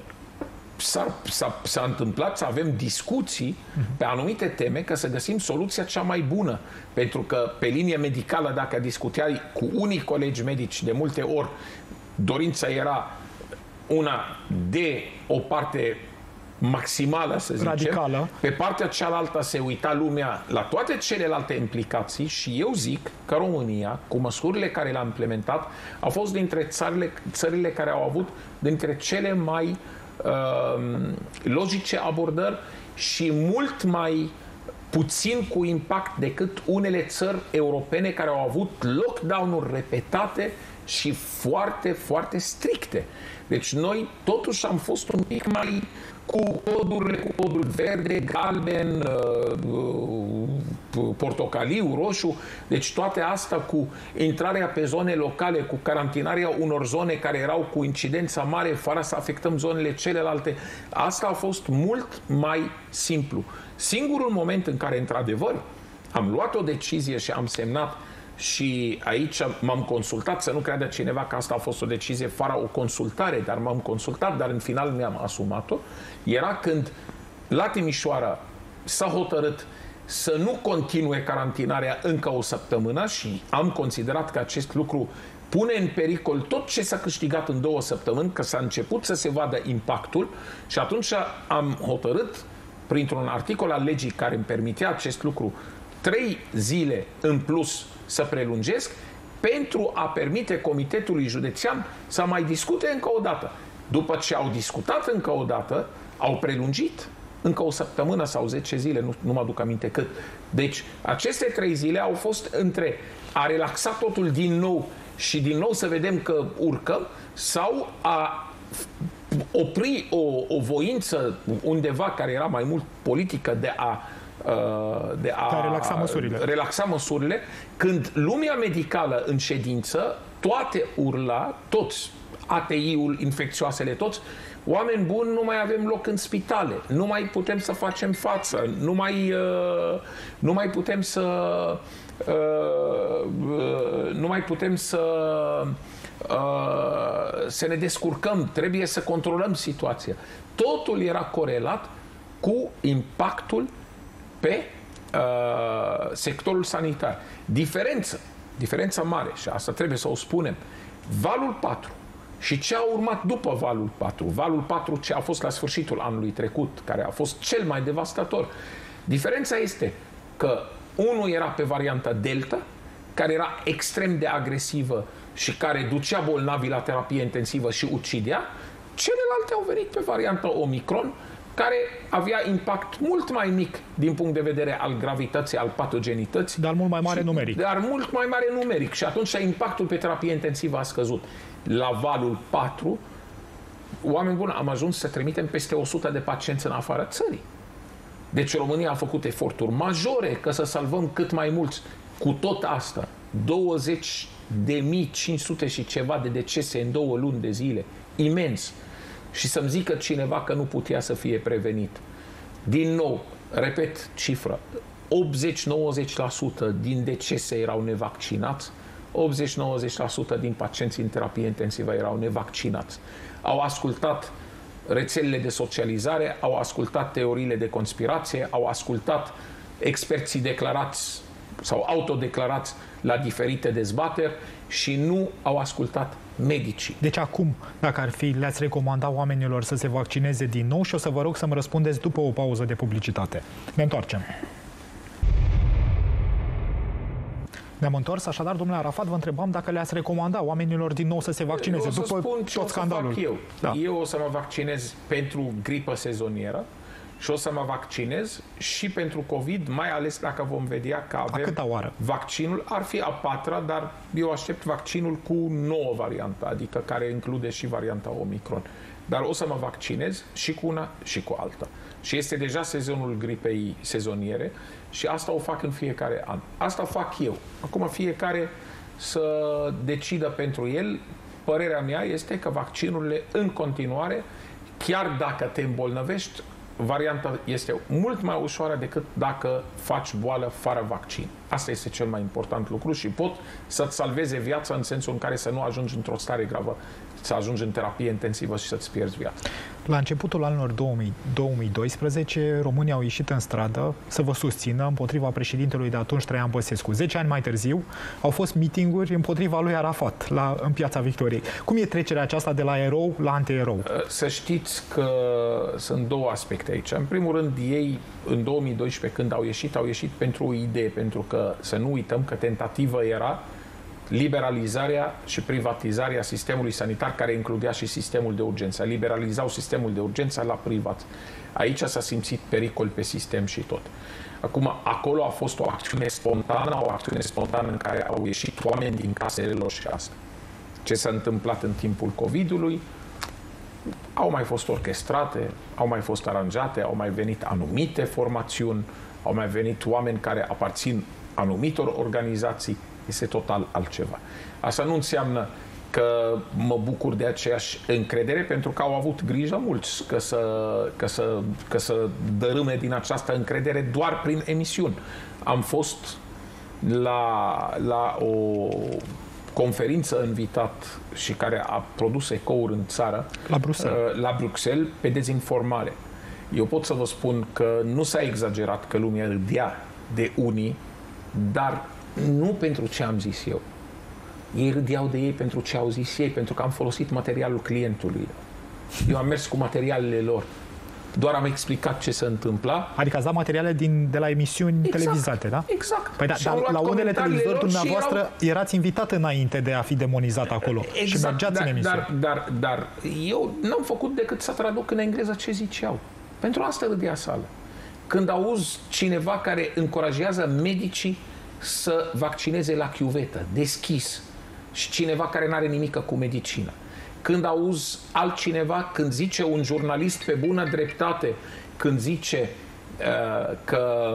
S-a întâmplat să avem discuții pe anumite teme ca să găsim soluția cea mai bună. Pentru că pe linie medicală, dacă discutai cu unii colegi medici, de multe ori dorința era una de o parte maximală, să zicem. Radicală. Pe partea cealaltă se uita lumea la toate celelalte implicații și eu zic că România, cu măsurile care le-a implementat, a fost dintre țările care au avut dintre cele mai logice abordări și mult mai puțin cu impact decât unele țări europene care au avut lockdown-uri repetate și foarte, foarte stricte. Deci noi totuși am fost un pic mai cu codul verde, galben, portocaliu, roșu, deci toate astea cu intrarea pe zone locale, cu carantinarea unor zone care erau cu incidența mare, fără să afectăm zonele celelalte, asta a fost mult mai simplu. Singurul moment în care, într-adevăr, am luat o decizie și am semnat, și aici m-am consultat, să nu creadă cineva că asta a fost o decizie fără o consultare, dar m-am consultat, dar în final mi-am asumat-o, era când la Timișoara s-a hotărât să nu continue carantinarea încă o săptămână și am considerat că acest lucru pune în pericol tot ce s-a câștigat în 2 săptămâni, că s-a început să se vadă impactul și atunci am hotărât, printr-un articol al legii care îmi permitea acest lucru, 3 zile în plus să prelungesc pentru a permite Comitetului Județean să mai discute încă o dată. După ce au discutat încă o dată, au prelungit încă o săptămână sau 10 zile, nu mă aduc aminte cât. Deci, aceste 3 zile au fost între a relaxa totul din nou și din nou să vedem că urcăm sau a opri o voință undeva care era mai mult politică de a relaxa măsurile, când lumea medicală în ședință, toate urla, toți, ATI-ul, infecțioasele, toți, oameni buni, nu mai avem loc în spitale, nu mai putem să facem față, nu mai putem să ne descurcăm, trebuie să controlăm situația. Totul era corelat cu impactul pe sectorul sanitar. Diferența mare, și asta trebuie să o spunem, valul 4 și ce a urmat după valul 4, valul 4 ce a fost la sfârșitul anului trecut, care a fost cel mai devastator. Diferența este că unul era pe varianta Delta, care era extrem de agresivă și care ducea bolnavii la terapie intensivă și ucidea, celelalte au venit pe varianta Omicron, care avea impact mult mai mic din punct de vedere al gravității, al patogenității. Dar mult mai mare numeric. Dar mult mai mare numeric. Și atunci impactul pe terapie intensivă a scăzut. La valul 4, oameni buni, am ajuns să trimitem peste 100 de pacienți în afara țării. Deci România a făcut eforturi majore ca să salvăm cât mai mulți. Cu tot asta, 20.500 și ceva de decese în 2 luni de zile. Imens. Și să-mi zică cineva că nu putea să fie prevenit. Din nou, repet cifră, 80-90% din decese erau nevaccinați, 80-90% din pacienții în terapie intensivă erau nevaccinați. Au ascultat rețelele de socializare, au ascultat teoriile de conspirație, au ascultat experții declarați sau autodeclarați la diferite dezbateri și nu au ascultat medicii. Deci acum, dacă ar fi, le-ați recomanda oamenilor să se vaccineze din nou și o să vă rog să-mi răspundeți după o pauză de publicitate. Ne întoarcem. Ne-am întors, așadar, domnule Arafat, vă întrebam dacă le-ați recomanda oamenilor din nou să se vaccineze după tot scandalul. Eu o să mă vaccinez pentru gripă sezonieră și o să mă vaccinez și pentru COVID, mai ales dacă vom vedea că avem... A câta oară? Vaccinul ar fi a 4-a, dar eu aștept vaccinul cu nouă variantă, adică care include și varianta Omicron. Dar o să mă vaccinez și cu una și cu alta. Și este deja sezonul gripei sezoniere și asta o fac în fiecare an. Asta fac eu. Acum fiecare să decidă pentru el. Părerea mea este că vaccinurile în continuare, chiar dacă te îmbolnăvești, varianta este mult mai ușoară decât dacă faci boală fără vaccin. Asta este cel mai important lucru și pot să-ți salveze viața în sensul în care să nu ajungi într-o stare gravă, să ajungi în terapie intensivă și să-ți pierzi viața. La începutul anilor 2012, românii au ieșit în stradă să vă susțină împotriva președintelui de atunci, Traian Băsescu. 10 ani mai târziu au fost mitinguri împotriva lui Arafat în Piața Victoriei. Cum e trecerea aceasta de la erou la antierou? Să știți că sunt două aspecte aici. În primul rând, ei, în 2012, când au ieșit pentru o idee, pentru că să nu uităm că tentativă era liberalizarea și privatizarea sistemului sanitar, care includea și sistemul de urgență. Liberalizau sistemul de urgență la privat. Aici s-a simțit pericol pe sistem și tot. Acum, acolo a fost o acțiune spontană în care au ieșit oameni din casele lor și asta. ce s-a întâmplat în timpul COVID-ului, au mai fost orchestrate, au mai fost aranjate, au mai venit anumite formațiuni, au mai venit oameni care aparțin anumitor organizații. Este total altceva. Asta nu înseamnă că mă bucur de aceeași încredere, pentru că au avut grijă mulți că să dărâme din această încredere doar prin emisiuni. Am fost la o conferință invitat și care a produs ecouri în țară, la Bruxelles, pe dezinformare. Eu pot să vă spun că nu s-a exagerat că lumea râdea de unii, dar nu pentru ce am zis eu. Ei râdeau de ei pentru ce au zis ei, pentru că am folosit materialul clientului. Eu am mers cu materialele lor. Doar am explicat ce se întâmpla. Adică ați dat materiale de la emisiuni televizate, da? Exact. Păi da, dar la unele televizori dumneavoastră erați invitat înainte de a fi demonizat acolo. Exact, și mergeați în emisiune. Dar eu n-am făcut decât să traduc în engleză ce ziceau. Pentru asta râdea sală. Când auzi cineva care încurajează medicii să vaccineze la chiuvetă, deschis, și cineva care n-are nimică cu medicină. Când auzi altcineva, când zice un jurnalist pe bună dreptate, când zice că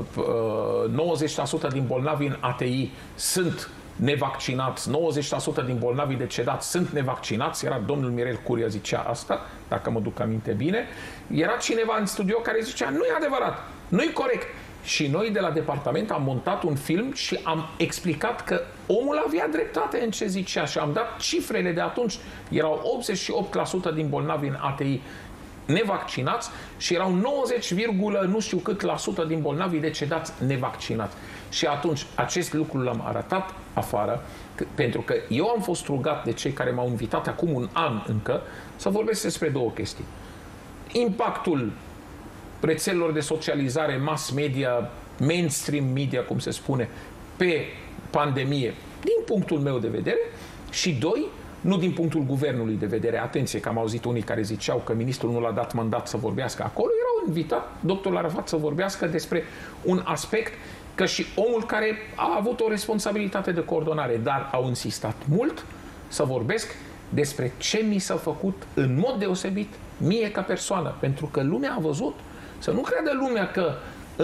90% din bolnavii în ATI sunt nevaccinați, 90% din bolnavii decedați sunt nevaccinați, era domnul Mirel Curia zicea asta, dacă mă duc aminte bine, era cineva în studio care zicea, nu e adevărat, nu e corect. Și noi de la departament am montat un film și am explicat că omul avea dreptate în ce zicea și am dat cifrele de atunci. Erau 88% din bolnavi în ATI nevaccinați și erau 90, nu știu cât la sută din bolnavii decedați nevaccinați. Și atunci acest lucru l-am arătat afară, pentru că eu am fost rugat de cei care m-au invitat acum un an încă să vorbesc despre două chestii. Impactul rețelelor de socializare, mass media, mainstream media, cum se spune, pe pandemie, din punctul meu de vedere, și doi, nu din punctul guvernului de vedere. Atenție, că am auzit unii care ziceau că ministrul nu l-a dat mandat să vorbească acolo. Erau invitat doctorul Arafat să vorbească despre un aspect, că și omul care a avut o responsabilitate de coordonare, dar au insistat mult să vorbesc despre ce mi s-a făcut în mod deosebit mie ca persoană. Pentru că lumea a văzut. Să nu creadă lumea că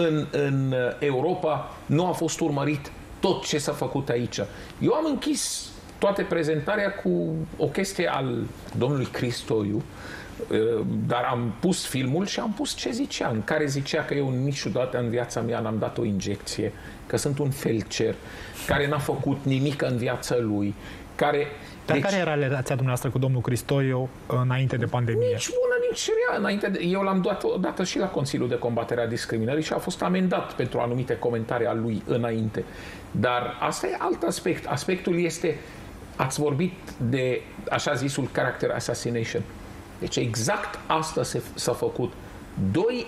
în Europa nu a fost urmărit tot ce s-a făcut aici. Eu am închis toată prezentarea cu o chestie al domnului Cristoiu, dar am pus filmul și am pus ce zicea, în care zicea că eu niciodată în viața mea n-am dat o injecție, că sunt un felcer, care n-a făcut nimic în viața lui, care... Dar care era relația dumneavoastră cu domnul Cristoiu înainte de pandemie? Nici bună, nici rea. Eu l-am dat odată și la Consiliul de Combatere a Discriminării și a fost amendat pentru anumite comentarii al lui înainte. Dar asta e alt aspect. Aspectul este, ați vorbit de așa zisul character assassination. Deci exact asta s-a făcut. 2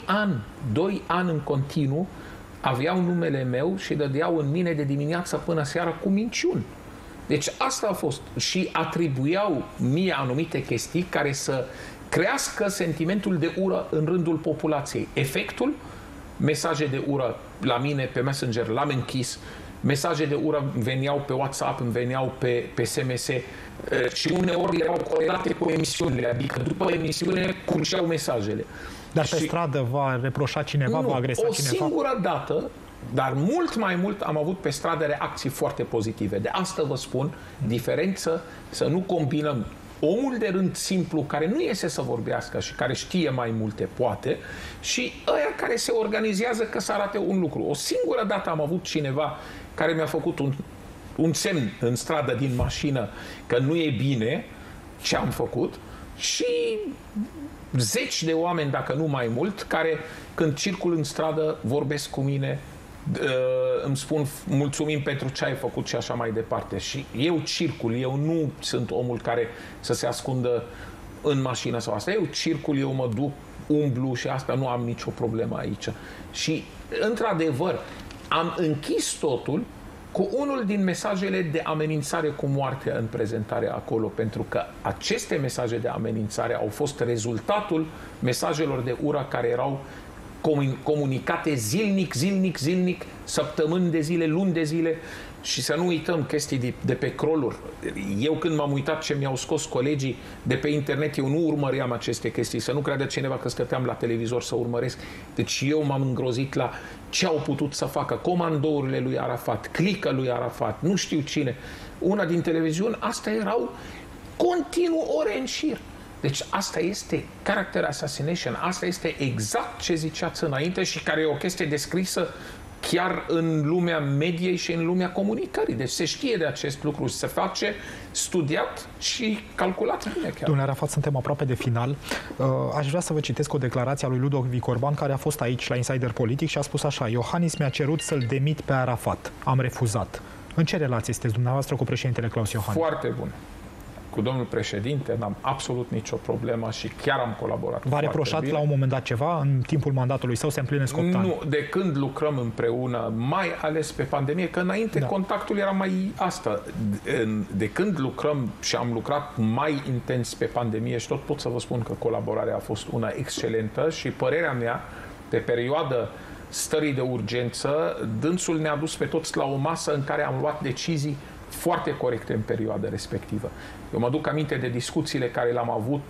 ani în continuu aveau numele meu și dădeau în mine de dimineață până seara cu minciuni. Deci asta a fost. Și atribuiau mie anumite chestii care să crească sentimentul de ură în rândul populației. Efectul, mesaje de ură la mine pe Messenger l-am închis, mesaje de ură veneau pe WhatsApp, îmi veneau pe SMS și uneori erau corelate cu emisiunile, adică după emisiune curgeau mesajele. Dar pe stradă va reproșa cineva, va agresa cineva? O singură dată, dar mult mai mult am avut pe stradă reacții foarte pozitive. De asta vă spun, diferență, să nu combinăm omul de rând simplu, care nu iese să vorbească și care știe mai multe, poate, și ăia care se organizează că să arate un lucru. O singură dată am avut cineva care mi-a făcut un semn în stradă din mașină că nu e bine ce am făcut și zeci de oameni, dacă nu mai mult, care când circul în stradă vorbesc cu mine, îmi spun mulțumim pentru ce ai făcut și așa mai departe. Și eu circul, eu nu sunt omul care să se ascundă în mașină sau asta. Eu circul, eu mă duc, umblu și asta, nu am nicio problemă aici. Și într-adevăr am închis totul cu unul din mesajele de amenințare cu moartea în prezentare acolo, pentru că aceste mesaje de amenințare au fost rezultatul mesajelor de ură care erau comunicate zilnic, săptămâni de zile, luni de zile. Și să nu uităm chestii de pe croluri. Eu când m-am uitat ce mi-au scos colegii de pe internet, eu nu urmăream aceste chestii. Să nu creadă cineva că stăteam la televizor să urmăresc. Deci eu m-am îngrozit la ce au putut să facă comandourile lui Arafat, clica lui Arafat, nu știu cine. Una din televiziuni, astea erau continuu ore în șir. Deci asta este character assassination, asta este exact ce ziceați înainte și care e o chestie descrisă chiar în lumea mediei și în lumea comunicării. Deci se știe de acest lucru, se face studiat și calculat bine chiar. Domnule Arafat, suntem aproape de final. Aș vrea să vă citesc o declarație a lui Ludovic Orban, care a fost aici la Insider Politic și a spus așa: Iohannis mi-a cerut să-l demit pe Arafat. Am refuzat. În ce relație sunteți dumneavoastră cu președintele Claus Iohannis? Foarte bun. Cu domnul președinte n-am absolut nicio problemă și chiar am colaborat. V-a reproșat la un moment dat ceva în timpul mandatului său? Se împlinesc 8 ani. Nu, de când lucrăm împreună, mai ales pe pandemie, că înainte contactul era mai asta. De când lucrăm și am lucrat mai intens pe pandemie și tot pot să vă spun că colaborarea a fost una excelentă și părerea mea, pe perioadă stării de urgență, dânsul ne-a dus pe toți la o masă în care am luat decizii foarte corecte în perioada respectivă. Eu mă duc aminte de discuțiile care le-am avut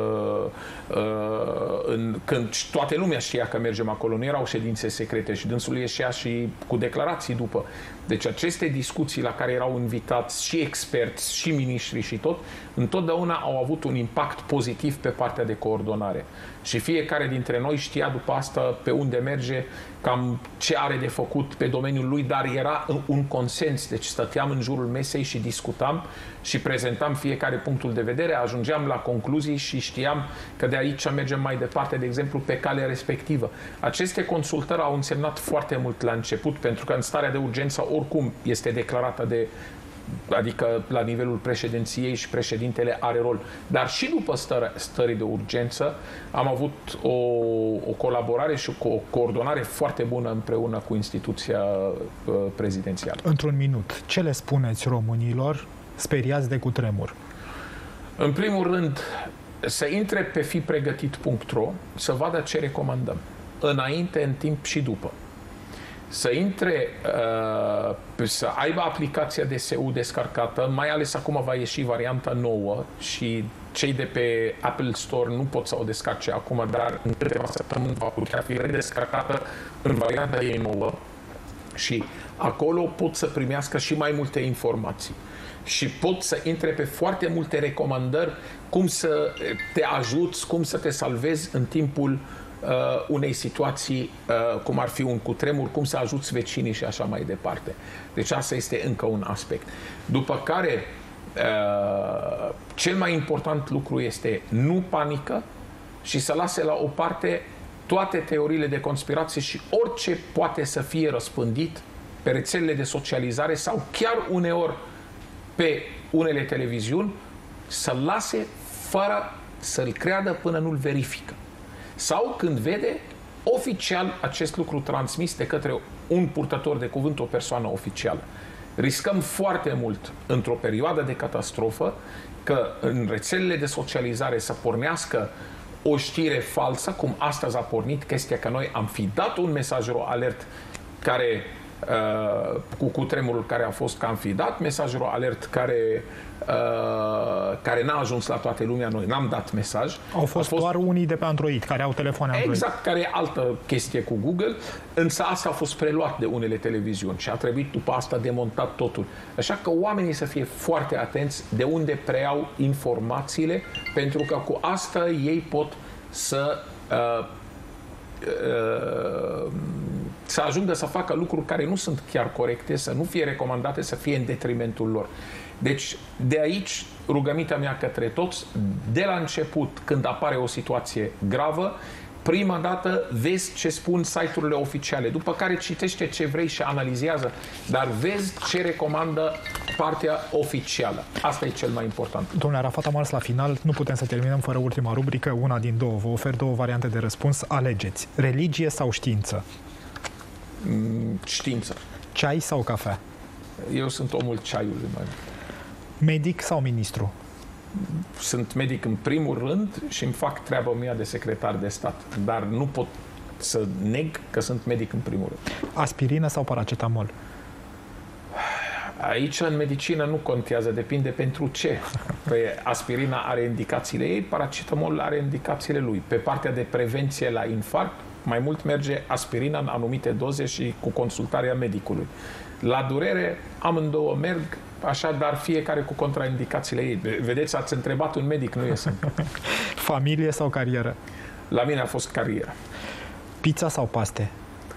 când toată lumea știa că mergem acolo. Nu erau ședințe secrete și dânsul ieșea și cu declarații după. Deci aceste discuții la care erau invitați și experți, și miniștri și tot, întotdeauna au avut un impact pozitiv pe partea de coordonare. Și fiecare dintre noi știa după asta pe unde merge, cam ce are de făcut pe domeniul lui, dar era un consens. Deci stăteam în jurul mesei și discutam și prezentam fiecare punctul de vedere, ajungeam la concluzii și știam că de aici mergem mai departe, de exemplu, pe calea respectivă. Aceste consultări au însemnat foarte mult la început, pentru că în starea de urgență oricum este declarată adică la nivelul președinției și președintele are rol. Dar și după stării de urgență am avut o colaborare și o coordonare foarte bună împreună cu instituția prezidențială. Într-un minut, ce le spuneți românilor speriați de cutremur? În primul rând, să intre pe fipregătit.ro, să vadă ce recomandăm. Înainte, în timp și după. Să intre, să aibă aplicația DSU descarcată, mai ales acum va ieși varianta nouă și cei de pe Apple Store nu pot să o descarce acum, dar în câteva săptămâni va putea fi redescarcată în varianta ei nouă și acolo pot să primească și mai multe informații. Și pot să intre pe foarte multe recomandări cum să te ajuți, cum să te salvezi în timpul unei situații cum ar fi un cutremur, cum să ajuți vecinii și așa mai departe. Deci asta este încă un aspect. După care cel mai important lucru este nu panică și să lase la o parte toate teoriile de conspirație și orice poate să fie răspândit pe rețelele de socializare sau chiar uneori pe unele televiziuni, să-l lase fără să-l creadă până nu-l verifică. Sau când vede oficial acest lucru transmis de către un purtător de cuvânt, o persoană oficială. Riscăm foarte mult într-o perioadă de catastrofă că în rețelele de socializare să pornească o știre falsă, cum astăzi a pornit chestia că noi am fi dat un mesaj alert care cu cutremurul care a fost, că am fi dat mesajul alert care n-a ajuns la toată lumea, noi n-am dat mesaj. Au fost doar unii de pe Android, care au telefoane Android. Exact, care e altă chestie cu Google, însă asta a fost preluat de unele televiziuni și a trebuit după asta demontat totul. Așa că oamenii să fie foarte atenți de unde preiau informațiile, pentru că cu asta ei pot să ajungă să facă lucruri care nu sunt chiar corecte, să nu fie recomandate, să fie în detrimentul lor. Deci, de aici, rugămintea mea către toți, de la început, când apare o situație gravă, prima dată vezi ce spun site-urile oficiale, după care citește ce vrei și analizează, dar vezi ce recomandă partea oficială. Asta e cel mai important. Domnule Arafat, am ars la final, nu putem să terminăm fără ultima rubrică, una din două. Vă ofer două variante de răspuns, alegeți. Religie sau știință? Știință. Ceai sau cafea? Eu sunt omul ceaiului. Medic sau ministru? Sunt medic în primul rând și îmi fac treaba mea de secretar de stat, dar nu pot să neg că sunt medic în primul rând. Aspirină sau paracetamol? Aici, în medicină, nu contează, depinde pentru ce. Păi, aspirina are indicațiile ei, paracetamol are indicațiile lui. Pe partea de prevenție la infarct, mai mult merge aspirina în anumite doze și cu consultarea medicului. La durere, amândouă merg, așa, dar fiecare cu contraindicațiile ei. Vedeți, ați întrebat un medic, nu e simplu. Familie sau carieră? La mine a fost carieră. Pizza sau paste?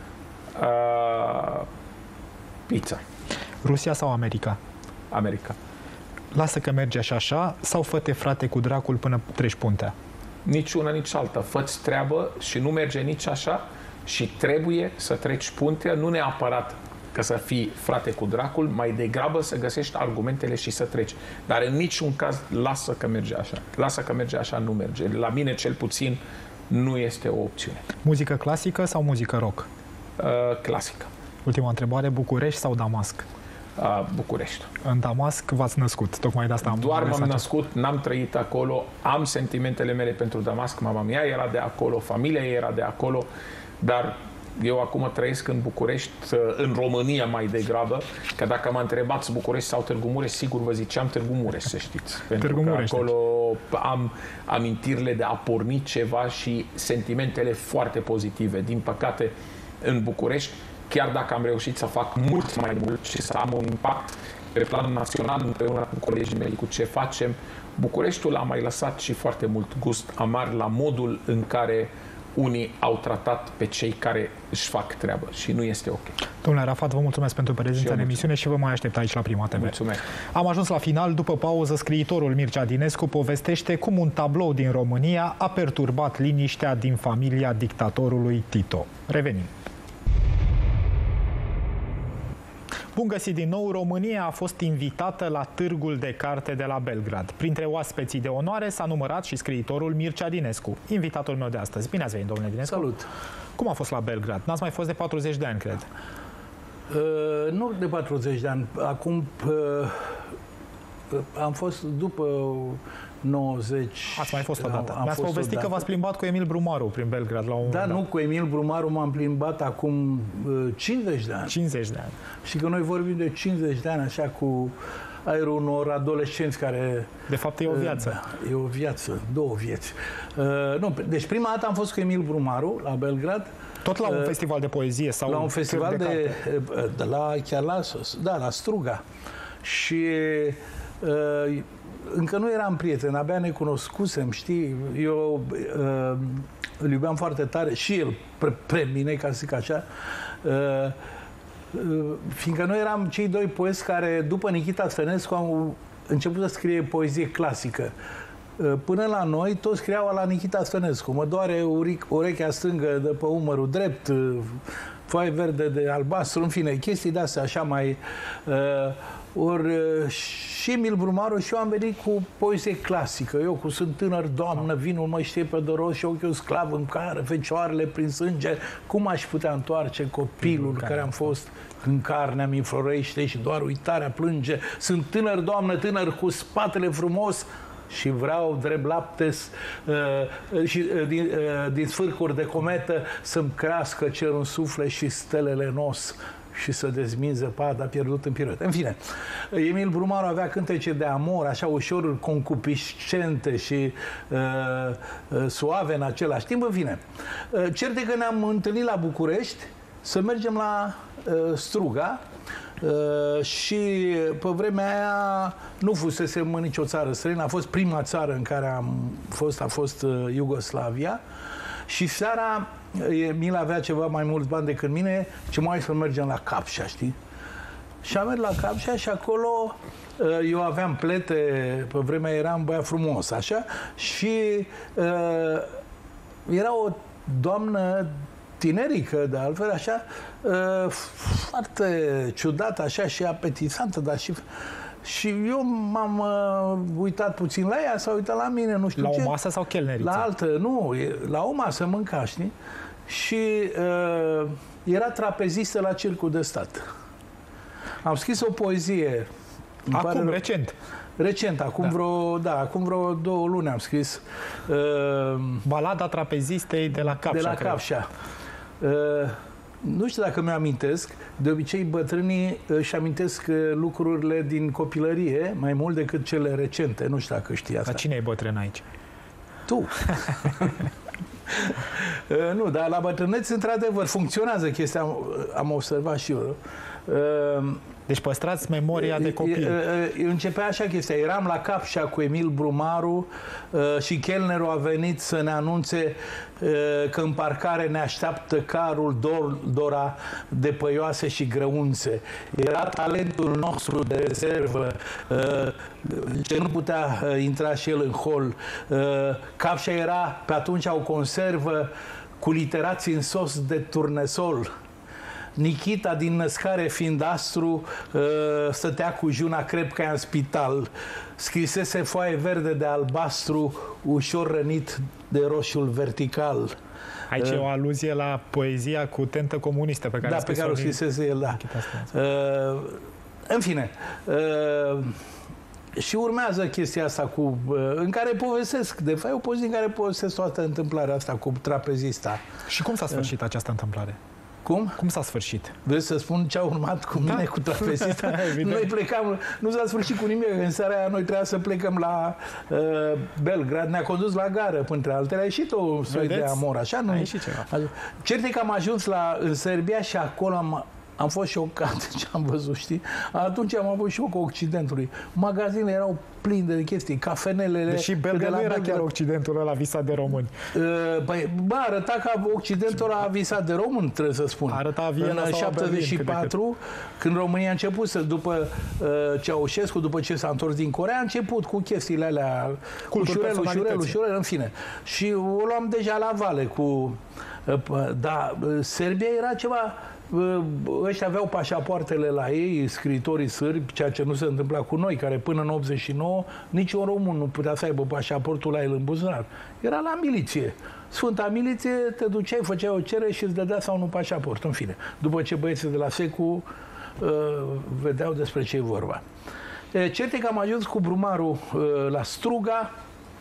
Pizza. Rusia sau America? America. Lasă că merge așa sau fă-te frate cu dracul până treci puntea? Nici una, nici alta. Fă-ți treabă și nu merge nici așa și trebuie să treci puntea, nu neapărat că să fii frate cu dracul, mai degrabă să găsești argumentele și să treci. Dar în niciun caz lasă că merge așa. Lasă că merge așa, nu merge. La mine, cel puțin, nu este o opțiune. Muzică clasică sau muzică rock? Clasică. Ultima întrebare, București sau Damasc? București. În Damasc v-ați născut, tocmai de asta am Doar m-am mesajul. născut, n-am trăit acolo, am sentimentele mele pentru Damasc, mama mea era de acolo, familia ei era de acolo, dar eu acum trăiesc în București, în România mai degrabă, că dacă mă întrebați București sau Târgu Mureș, sigur vă ziceam Târgu Mureș, să știți. Pentru Târgu că Mureș, acolo am amintirile de a porni ceva și sentimentele foarte pozitive. Din păcate, în București, chiar dacă am reușit să fac mult mai mult și să am un impact pe plan național împreună cu colegii mei, cu ce facem, Bucureștiul a mai lăsat și foarte mult gust amar la modul în care unii au tratat pe cei care își fac treabă și nu este ok. Domnule Arafat, vă mulțumesc pentru prezența în emisiune și vă mai aștept aici la Prima TV. Mulțumesc. Am ajuns la final. După pauză, scriitorul Mircea Dinescu povestește cum un tablou din România a perturbat liniștea din familia dictatorului Tito. Revenim. Bun găsit din nou! România a fost invitată la Târgul de Carte de la Belgrad. Printre oaspeții de onoare s-a numărat și scriitorul Mircea Dinescu, invitatul meu de astăzi. Bine ați venit, domnule Dinescu! Salut! Cum a fost la Belgrad? N-ați mai fost de 40 de ani, cred. Nu de 40 de ani. Acum am fost după 90. Ați mai fost odată. Mi-ați povestit odată. că v-ați plimbat cu Emil Brumaru prin Belgrad la un moment dat. Nu, cu Emil Brumaru m-am plimbat acum 50 de ani. 50 de ani. Și că noi vorbim de 50 de ani așa cu aerul unor adolescenți care... De fapt, e o viață. E o viață, două vieți. Nu, deci prima dată am fost cu Emil Brumaru la Belgrad. Tot la un festival de poezie sau la un festival la Struga. Și încă nu eram prieten, abia ne cunoscusem, știi? Eu îl iubeam foarte tare și el pre mine, ca să zic așa. Fiindcă noi eram cei doi poeți care, după Nichita Stănescu, au început să scrie poezie clasică. Până la noi, toți scriau la Nichita Stănescu. Mă doare urechea stângă de pe umărul drept, foaie verde de albastru, în fine, chestii de-astea așa mai... și Emil Brumaru și eu am venit cu poezie clasică. Eu cu sunt tânăr, doamnă, vinul mă știe pe doros și ochiul sclav în care fecioarele prin sânge. Cum aș putea întoarce copilul care am fost în carnea mi înflorește și doar uitarea plânge. Sunt tânăr, doamnă, tânăr cu spatele frumos și vreau drept lapte și din sfârcuri de cometă să-mi crească cerul în suflet și stelele în os și să dezmin zăpada pierdut în piruet. În fine, Emil Brumaru avea cântece de amor, așa ușor concupiscente și suave în același timp. În fine, cert e că ne-am întâlnit la București să mergem la Struga și pe vremea aia nu fusesem în nicio țară străină, a fost prima țară în care am fost, a fost Iugoslavia și seara Emil avea ceva mai mulți bani decât mine și mai să mergem la Capșa, știi? Și am mers la Capșa și acolo eu aveam plete, pe vremea eram băiat frumos, așa, și era o doamnă tinerică, de altfel, așa, foarte ciudată, așa, și apetisantă, dar și... Și eu m-am uitat puțin la ea, s-a uitat la mine, nu știu la ce. La o masă sau chelneriță? La altă, nu, la o masă mânca, știi? Și era trapezistă la Circul de Stat. Am scris o poezie. Acum, recent? Recent, acum vreo 2 luni am scris. Balada trapezistei de la Capșa. De la Capșa. Nu știu dacă mi-amintesc, de obicei bătrânii își amintesc lucrurile din copilărie mai mult decât cele recente, nu știu dacă știi asta. Dar cine e bătrân aici? Tu! Nu, dar la bătrâneți, într-adevăr, funcționează chestia, am observat și eu. Deci păstrați memoria de copil. Începea așa chestia. Eram la Capșa cu Emil Brumaru și chelnerul a venit să ne anunțe că în parcare ne așteaptă carul Dora de păioase și grăunțe. Era talentul nostru de rezervă, ce nu putea intra și el în hol. Capșa era pe atunci o conservă cu literații în sos de turnesol. Nichita, din născare fiind astru, stătea cu juna crepca în spital. Scrisese foaie verde de albastru, ușor rănit de roșiul vertical. Aici e o aluzie la poezia cu tentă comunistă pe care pe care o scrisese el, da. În fine, și urmează chestia asta în care povestesc, de fapt, o poezie în care povestesc toată întâmplarea asta cu trapezista. Și cum s-a sfârșit această întâmplare? Cum? Cum s-a sfârșit? Vreți să spun ce a urmat cu mine, cu trapezista? Noi plecam, nu s-a sfârșit cu nimic, în seara aia noi trebuia să plecăm la Belgrad, ne-a condus la gară, printre altele, a ieșit o soi de amor, așa? Nu? A ieșit ceva. Cert e că am ajuns în Serbia și acolo am fost șocat ce am văzut, știi? Atunci am avut șocul Occidentului. Magazinele erau pline de chestii, cafenelele... Deși Belgrad nu era chiar Occidentul ăla visat de români. Arăta ca Occidentul ăla visat de români, trebuie să spun. Arăta Viena în sau 74, când România a început după Ceaușescu, după ce s-a întors din Coreea, a început cu chestiile alea, ușurel, în fine. Și o luam deja la vale dar Serbia era ceva... Ăștia aveau pașapoartele la ei, scriitorii sârbi, ceea ce nu se întâmpla cu noi, care până în 89 niciun român nu putea să aibă pașaportul la el în buzunar. Era la miliție. Sfânta miliție, te duceai, făceai o cerere și îți dădea sau nu pașaport, în fine. După ce băieții de la SECU vedeau despre ce e vorba. Cert e că am ajuns cu Brumaru la Struga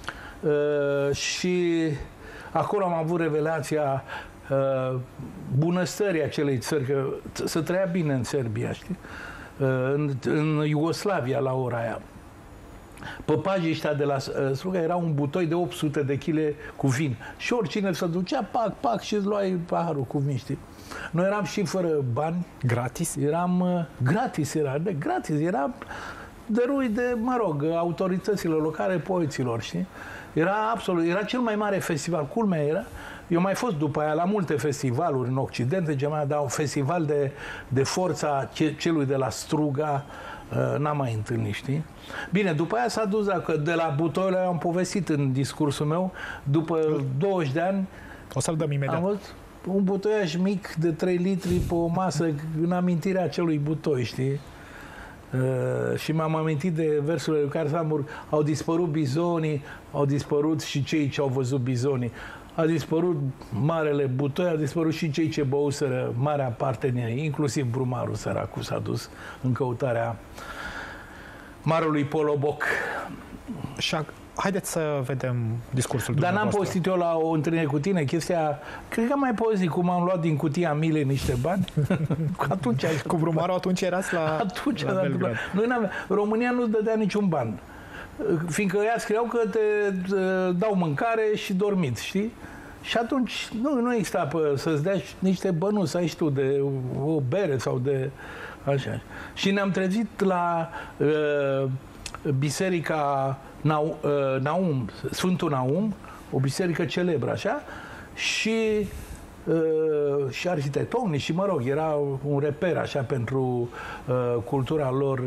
și acolo am avut revelația bunăstării acelei țări, că să trăia bine în Serbia, știi? În Iugoslavia la ora aia. Păpagii ăștia de la Struga era un butoi de 800 de kg cu vin. Și oricine se ducea, pac, și îți luai paharul cu vin, știi? Noi eram și fără bani. Gratis? Gratis era dărui de, autorităților locale, poeților, știi? Era cel mai mare festival. Culmea era, eu mai fost după aia la multe festivaluri în Occident, în Germania, dar un festival de forța celui de la Struga n-am mai întâlnit, știi? Bine, după aia s-a dus, că de la butoiul ăla am povestit în discursul meu, după 20 de ani o să-l dăm imediat. am văzut un butoiaș mic de 3 litri pe o masă în amintirea acelui butoi, știi? Și m-am amintit de versurile lui Carsamur. Au dispărut bizonii, au dispărut și cei ce au văzut bizonii. A dispărut marele butoi, a dispărut și cei ce băuseră marea parte din ei, inclusiv Brumaru, săracul, s-a dus în căutarea marelui Poloboc. Și haideți să vedem discursul Dar dumneavoastră. n-am povestit eu la o întâlnire cu tine chestia, cred că am mai povestit cum am luat din cutia Milei niște bani. Atunci, cu Brumaru atunci erați la Belgrad. România nu-ți dădea niciun ban. Fiindcă ea scriau că te dau mâncare și dormit, știi? Și atunci nu exista să-ți dea niște bănuți, să ai tu de o bere sau de așa. Și ne-am trezit la biserica Naum, Sfântul Naum, o biserică celebră, așa, și arhitectonii și, era un reper, așa, pentru cultura lor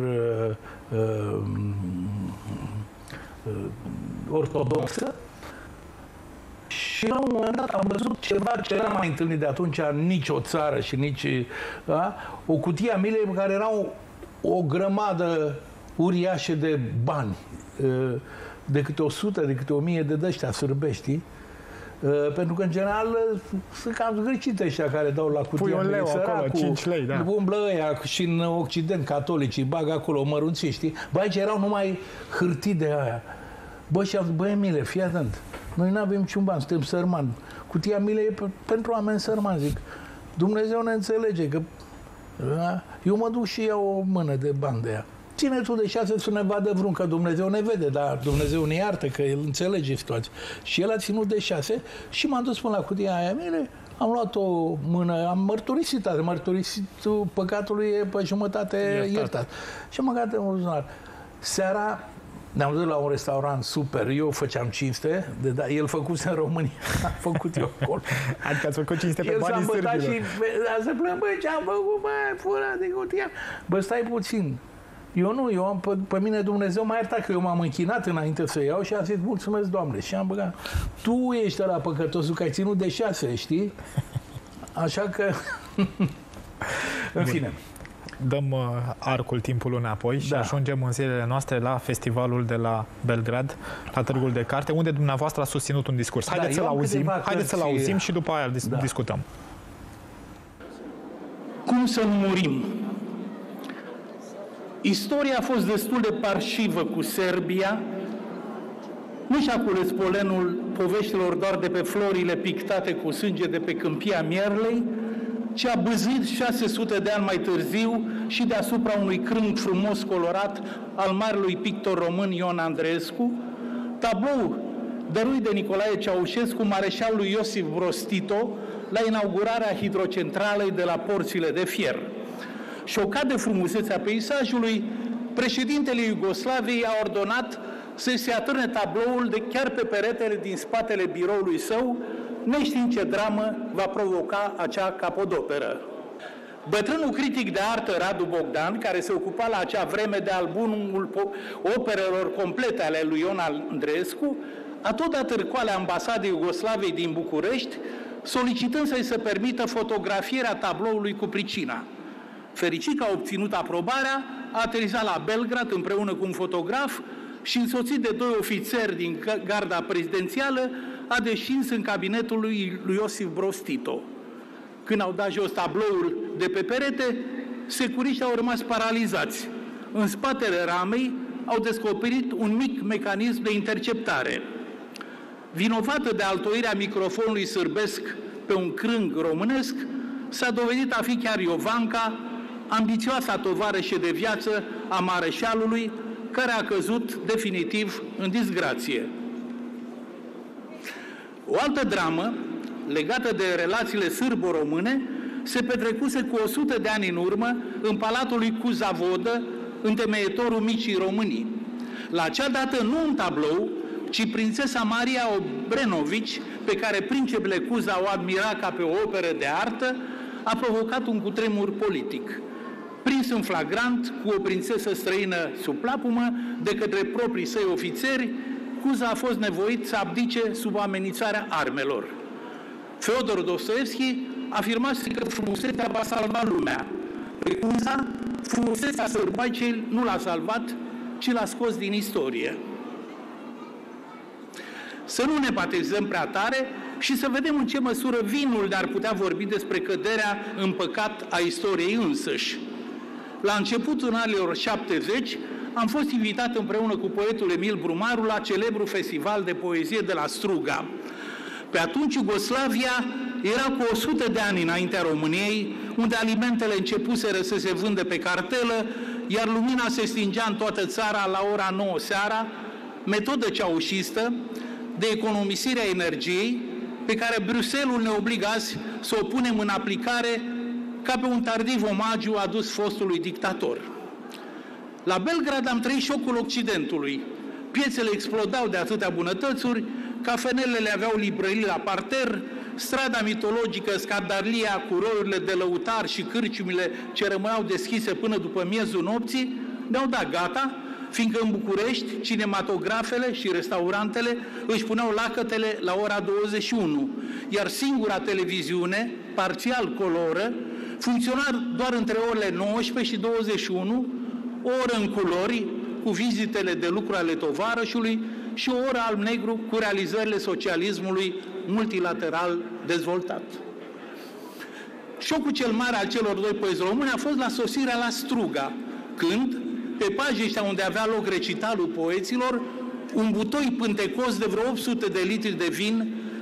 ortodoxă. Și la un moment dat am văzut ceva ce n-am mai întâlnit de atunci în nicio țară și nici... o cutie a Milei în care era o grămadă uriașă de bani, de câte 100, de câte 1000 de dăștia sârbești, pentru că, în general, sunt cam zgârcite ăștia care dau la cutia. Pui un leu acolo, 5 lei, da. Umblă ăia și în Occident catolicii, bagă acolo mărunții, știi? Bă, aici erau numai hârtii de aia. Bă, și am zis, bă, Emile, fii atent. Noi nu avem niciun ban, suntem sărmani. Cutia Milei e pentru oameni sărmani, zic. Dumnezeu ne înțelege că eu mă duc și iau o mână de bani de ea. Ține tu de 6 să ne vadă vreun, că Dumnezeu ne vede, dar Dumnezeu ne iartă, că El înțelege situația. Și El a ținut de 6 și m-am dus până la cutia aia mele, am luat o mână, am mărturisit păcatului e pe jumătate iertat. Și am băgat în buzunar. Seara ne-am dus la un restaurant super, eu făceam cinste, el făcuse în România, am făcut eu acolo. Adică ați făcut cinste pe banii sârbilor. El s-a și a se plâng, băi, ce-am făcut, băi, fura de cutia. Bă, stai puțin. Eu am, pe mine Dumnezeu m-a iertat că eu m-am închinat înainte să iau și am zis, mulțumesc, Doamne. Și am băgat, tu ești ăla păcătosul că ai ținut de 6, știi? Așa că, în fine. Dăm arcul timpului înapoi și ajungem în zilele noastre la festivalul de la Belgrad, la Târgul de Carte, unde dumneavoastră a susținut un discurs. Haideți să-l auzim și după aia discutăm. Cum să nu murim? Istoria a fost destul de parșivă cu Serbia. Nu și-a cules polenul poveștilor doar de pe florile pictate cu sânge de pe câmpia Mierlei, ci a bâzit 600 de ani mai târziu și deasupra unui crâng frumos colorat al marelui pictor român Ion Andreescu, tablou dăruit de Nicolae Ceaușescu mareșalului Iosif Broz Tito la inaugurarea hidrocentralei de la Porțile de Fier. Șocat de frumusețea peisajului, președintele Iugoslaviei a ordonat să se atârne tabloul de chiar pe peretele din spatele biroului său, neștiind ce dramă va provoca acea capodoperă. Bătrânul critic de artă Radu Bogdan, care se ocupa la acea vreme de albumul operelor complete ale lui Ion Andreescu, a tot dat târcoale ambasadei Iugoslaviei din București, solicitând să-i se permită fotografierea tabloului cu pricina. Fericit că a obținut aprobarea, a aterizat la Belgrad împreună cu un fotograf și, însoțit de 2 ofițeri din garda prezidențială, a descins în cabinetul lui Iosif Broz Tito. Când au dat jos tabloul de pe perete, securiștii au rămas paralizați. În spatele ramei au descoperit un mic mecanism de interceptare. Vinovată de altoirea microfonului sârbesc pe un crâng românesc, s-a dovedit a fi chiar Iovanca, ambițioasa tovarășe de viață a mareșalului, care a căzut definitiv în disgrație. O altă dramă, legată de relațiile sârbo-române, se petrecuse cu 100 de ani în urmă în Palatul lui Cuza Vodă, întemeietorul Micii Românii. La acea dată nu un tablou, ci prințesa Maria Obrenovici, pe care principele Cuza o admira ca pe o operă de artă, a provocat un cutremur politic. Prins în flagrant cu o prințesă străină sub plapumă de către proprii săi ofițeri, Cuza a fost nevoit să abdice sub amenințarea armelor. Feodor Dostoevski afirmase că frumusețea va salva lumea. Pe Cuza, frumusețea sărbaicei nu l-a salvat, ci l-a scos din istorie. Să nu ne batezăm prea tare și să vedem în ce măsură vinul ne-ar putea vorbi despre căderea în păcat a istoriei însăși. La începutul anilor 70, am fost invitat împreună cu poetul Emil Brumaru la celebrul festival de poezie de la Struga. Pe atunci Iugoslavia era cu 100 de ani înaintea României, unde alimentele începuseră să se vândă pe cartelă, iar lumina se stingea în toată țara la ora 9 seara, metodă ceaușistă de economisire a energiei, pe care Bruxelles ne obligă azi să o punem în aplicare ca pe un tardiv omagiu adus fostului dictator. La Belgrad am trăit șocul Occidentului. Piețele explodau de atâtea bunătățuri, cafenelele aveau librării la parter, strada mitologică Scandarlia cu roiurile de lăutar și cârciumile ce rămâneau deschise până după miezul nopții ne-au dat gata, fiindcă în București cinematografele și restaurantele își puneau lacătele la ora 21, iar singura televiziune, parțial coloră, funcționa doar între orele 19 și 21, o oră în culori, cu vizitele de lucru ale tovarășului și o oră alb-negru cu realizările socialismului multilateral dezvoltat. Șocul cel mare al celor 2 poezi români a fost la sosirea la Struga, când, pe pajiștea unde avea loc recitalul poeților, un butoi pântecos de vreo 800 de litri de vin,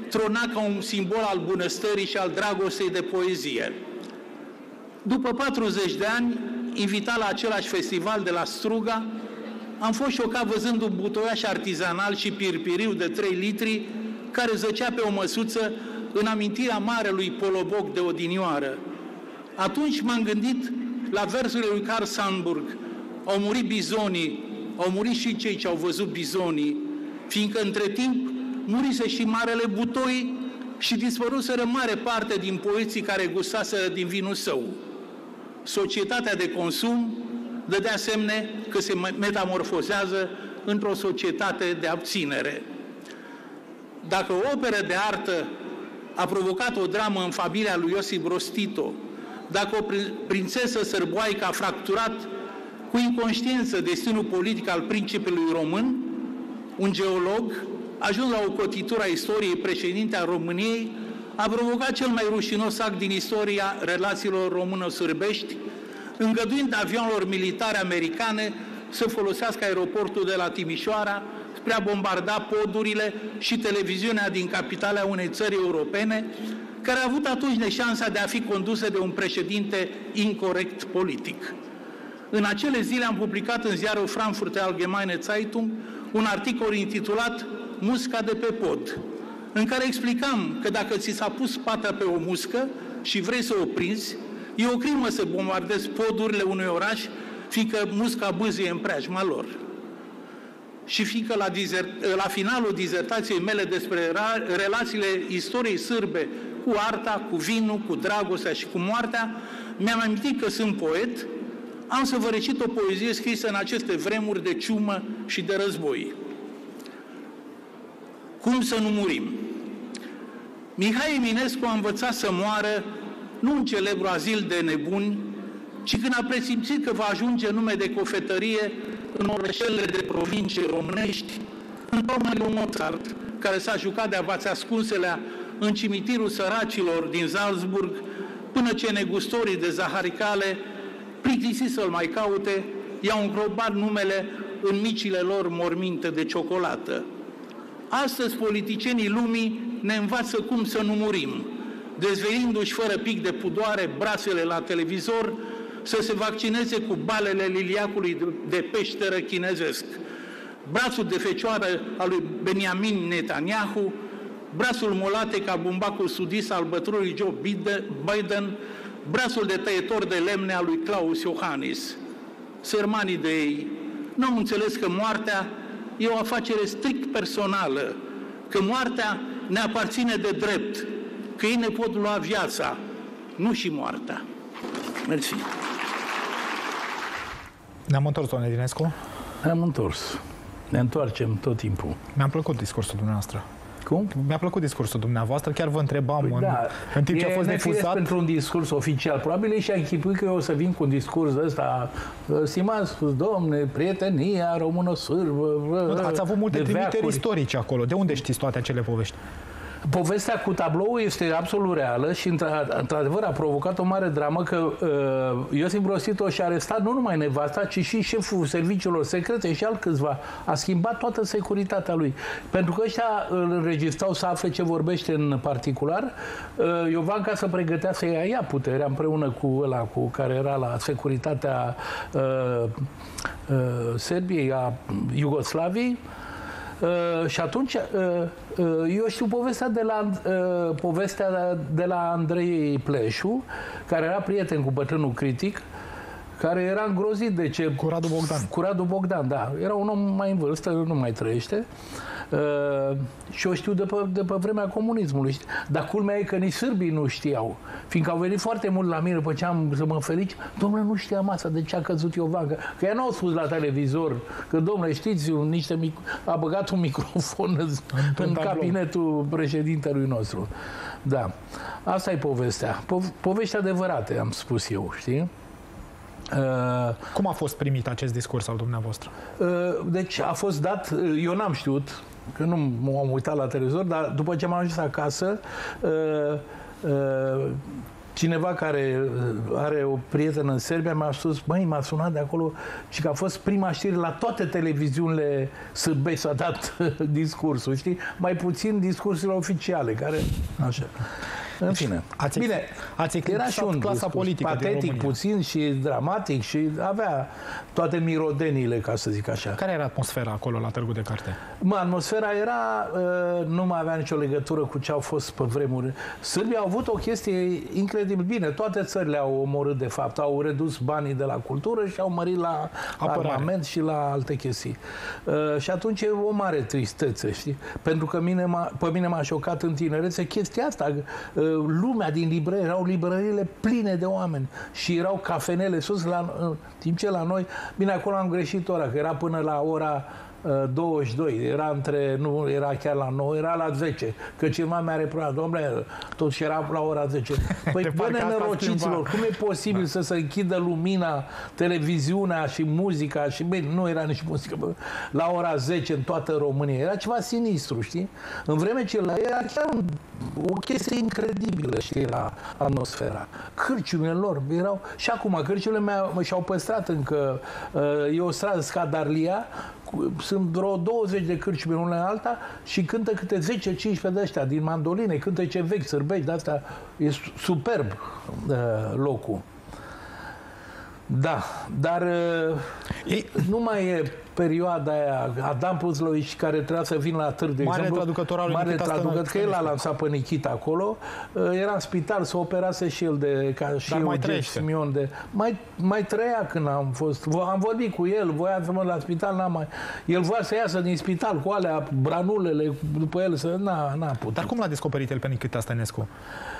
trona ca un simbol al bunăstării și al dragostei de poezie. După 40 de ani, invitat la același festival de la Struga, am fost șocat văzând un butoiaș artizanal și pirpiriu de 3 litri care zăcea pe o măsuță în amintirea marelui Poloboc de odinioară. Atunci m-am gândit la versurile lui Carl Sandburg. Au murit bizonii, au murit și cei ce au văzut bizonii, fiindcă între timp murise și marele butoi și dispăruseră mare parte din poeții care gustaseră din vinul său. Societatea de consum dădea semne că se metamorfozează într-o societate de abținere. Dacă o operă de artă a provocat o dramă în familia lui Iosif Broz Tito, dacă o prințesă sărboaică a fracturat cu inconștiență destinul politic al principiului român, un geolog, ajuns la o cotitură a istoriei președinte a României, a provocat cel mai rușinos act din istoria relațiilor româno-sârbești, îngăduind avionelor militare americane să folosească aeroportul de la Timișoara spre a bombarda podurile și televiziunea din capitala unei țări europene, care a avut atunci neșansa de a fi condusă de un președinte incorect politic. În acele zile am publicat în ziarul Frankfurter Allgemeine Zeitung un articol intitulat Musca de pe pod, în care explicam că dacă ți s-a pus pata pe o muscă și vrei să o prinzi, e o crimă să bombardezi podurile unui oraș, fiindcă musca bâzie în preajma lor. Și fiindcă la finalul dizertației mele despre relațiile istoriei sârbe cu arta, cu vinul, cu dragostea și cu moartea, mi-am amintit că sunt poet, am să vă recit o poezie scrisă în aceste vremuri de ciumă și de război. Cum să nu murim? Mihai Eminescu a învățat să moară nu în celebru azil de nebuni, ci când a presimțit că va ajunge nume de cofetărie în orășelele de provincii românești, în urma lui Mozart, care s-a jucat de avați ascunselea în cimitirul săracilor din Salzburg, până ce negustorii de zaharicale, plictisiți să-l mai caute, i-au îngropat numele în micile lor morminte de ciocolată. Astăzi politicienii lumii ne învață cum să nu murim, dezvelindu-și fără pic de pudoare brațele la televizor, să se vaccineze cu balele liliacului de peșteră chinezesc, brațul de fecioară al lui Benjamin Netanyahu, brațul molatei ca bumbacul sudist al bătrânului Joe Biden, brațul de tăietor de lemne al lui Klaus Iohannis. Sărmanii de ei nu au înțeles că moartea e o afacere strict personală, că moartea ne aparține de drept, că ei ne pot lua viața, nu și moartea. Mersi. Ne-am întors, doamne Dinescu? Ne-am întors. Ne întoarcem tot timpul. Mi-a plăcut discursul dumneavoastră. Cum? Mi-a plăcut discursul dumneavoastră, chiar vă întrebam în timp ce a fost difuzat. Pentru un discurs oficial, probabil și-a închipuit că eu o să vin cu un discurs ăsta, stimați domne, prietenia română-sârbă. Ați avut multe trimiteri istorice acolo. De unde știți toate acele povești? Povestea cu tabloul este absolut reală și într-adevăr a provocat o mare dramă că Iosif Broz Tito și-a arestat nu numai nevasta, ci și șeful serviciilor secrete și altcâțiva. A schimbat toată securitatea lui. Pentru că ăștia îl înregistrau să afle ce vorbește în particular. Iovanca se pregătea să ia puterea împreună cu ăla cu care era la securitatea Serbiei, a Iugoslaviei. Și atunci, eu știu povestea de la Andrei Pleșu, care era prieten cu bătrânul critic, care era îngrozit de ce... Cu Radu Bogdan. Cu Radu Bogdan, da. Era un om mai în vârstă, nu mai trăiește. Și o știu de pe vremea comunismului. Dar culmea e că nici sârbii nu știau. Fiindcă au venit foarte mult la mine după ce am să mă felici. Domnule, nu știam asta, de ce a căzut Iovanca. Că ea n-au spus la televizor că, domnule, știți, a băgat un microfon în cabinetul președintelui nostru. Da. Asta e povestea. Povești adevărate, am spus eu, știi? Cum a fost primit acest discurs al dumneavoastră? Deci a fost dat, eu n-am știut, că nu m-am uitat la televizor, dar după ce m-am ajuns acasă, cineva care are o prietenă în Serbia mi-a spus, măi, m-a sunat de acolo și că a fost prima știre la toate televiziunile sârbești, s-a dat discursul, știi? Mai puțin discursurile oficiale, care, așa. În fine. Bine, era și un clasa politică patetic puțin și dramatic și avea toate mirodeniile, ca să zic așa. Care era atmosfera acolo la Târgu de Carte? Atmosfera era, nu mai avea nicio legătură cu ce au fost pe vremuri. Sârbii au avut o chestie incredibil bine. Toate țările au omorât, de fapt. Au redus banii de la cultură și au mărit la armament și la alte chestii. Și atunci e o mare tristețe, știi? Pentru că pe mine m-a șocat în tinerețe chestia asta. Lumea din librării, erau librăriile pline de oameni și erau cafenele sus, timp ce la noi, bine, acolo am greșit ora, că era până la ora 22, nu era chiar la 9, era la 10, că cineva mi-a reprobat, domnule, totuși era la ora 10. Păi, bă, nenorociților, cum e posibil să se închidă lumina, televiziunea și muzica și, băi, nu era nici muzică, bă, la ora 10 în toată România, era ceva sinistru, știi? În vreme ce la era chiar o chestie incredibilă, știi, la atmosfera. Cârciumile lor erau, și acum cârciumile și-au păstrat încă, e o stradă, Scadarlia, sunt vreo 20 de cârciume unul în alta și cântă câte 10-15 de ăștia din mandoline, cântă ce vechi, sârbești, de asta e superb locul. Da, dar nu mai e perioada aia, Adam Puzlovici, care trebuia să vină la Târg, de exemplu. Mare traducător, că el a lansat pe Nikita acolo, era în spital, s-a operase și el și Eugen Simion mai trăia când am fost. Am vorbit cu el, voia să mă la spital, el voia să iasă din spital cu alea, branulele, după el, n-a putut. Dar cum l-a descoperit el pe Nikita Stănescu?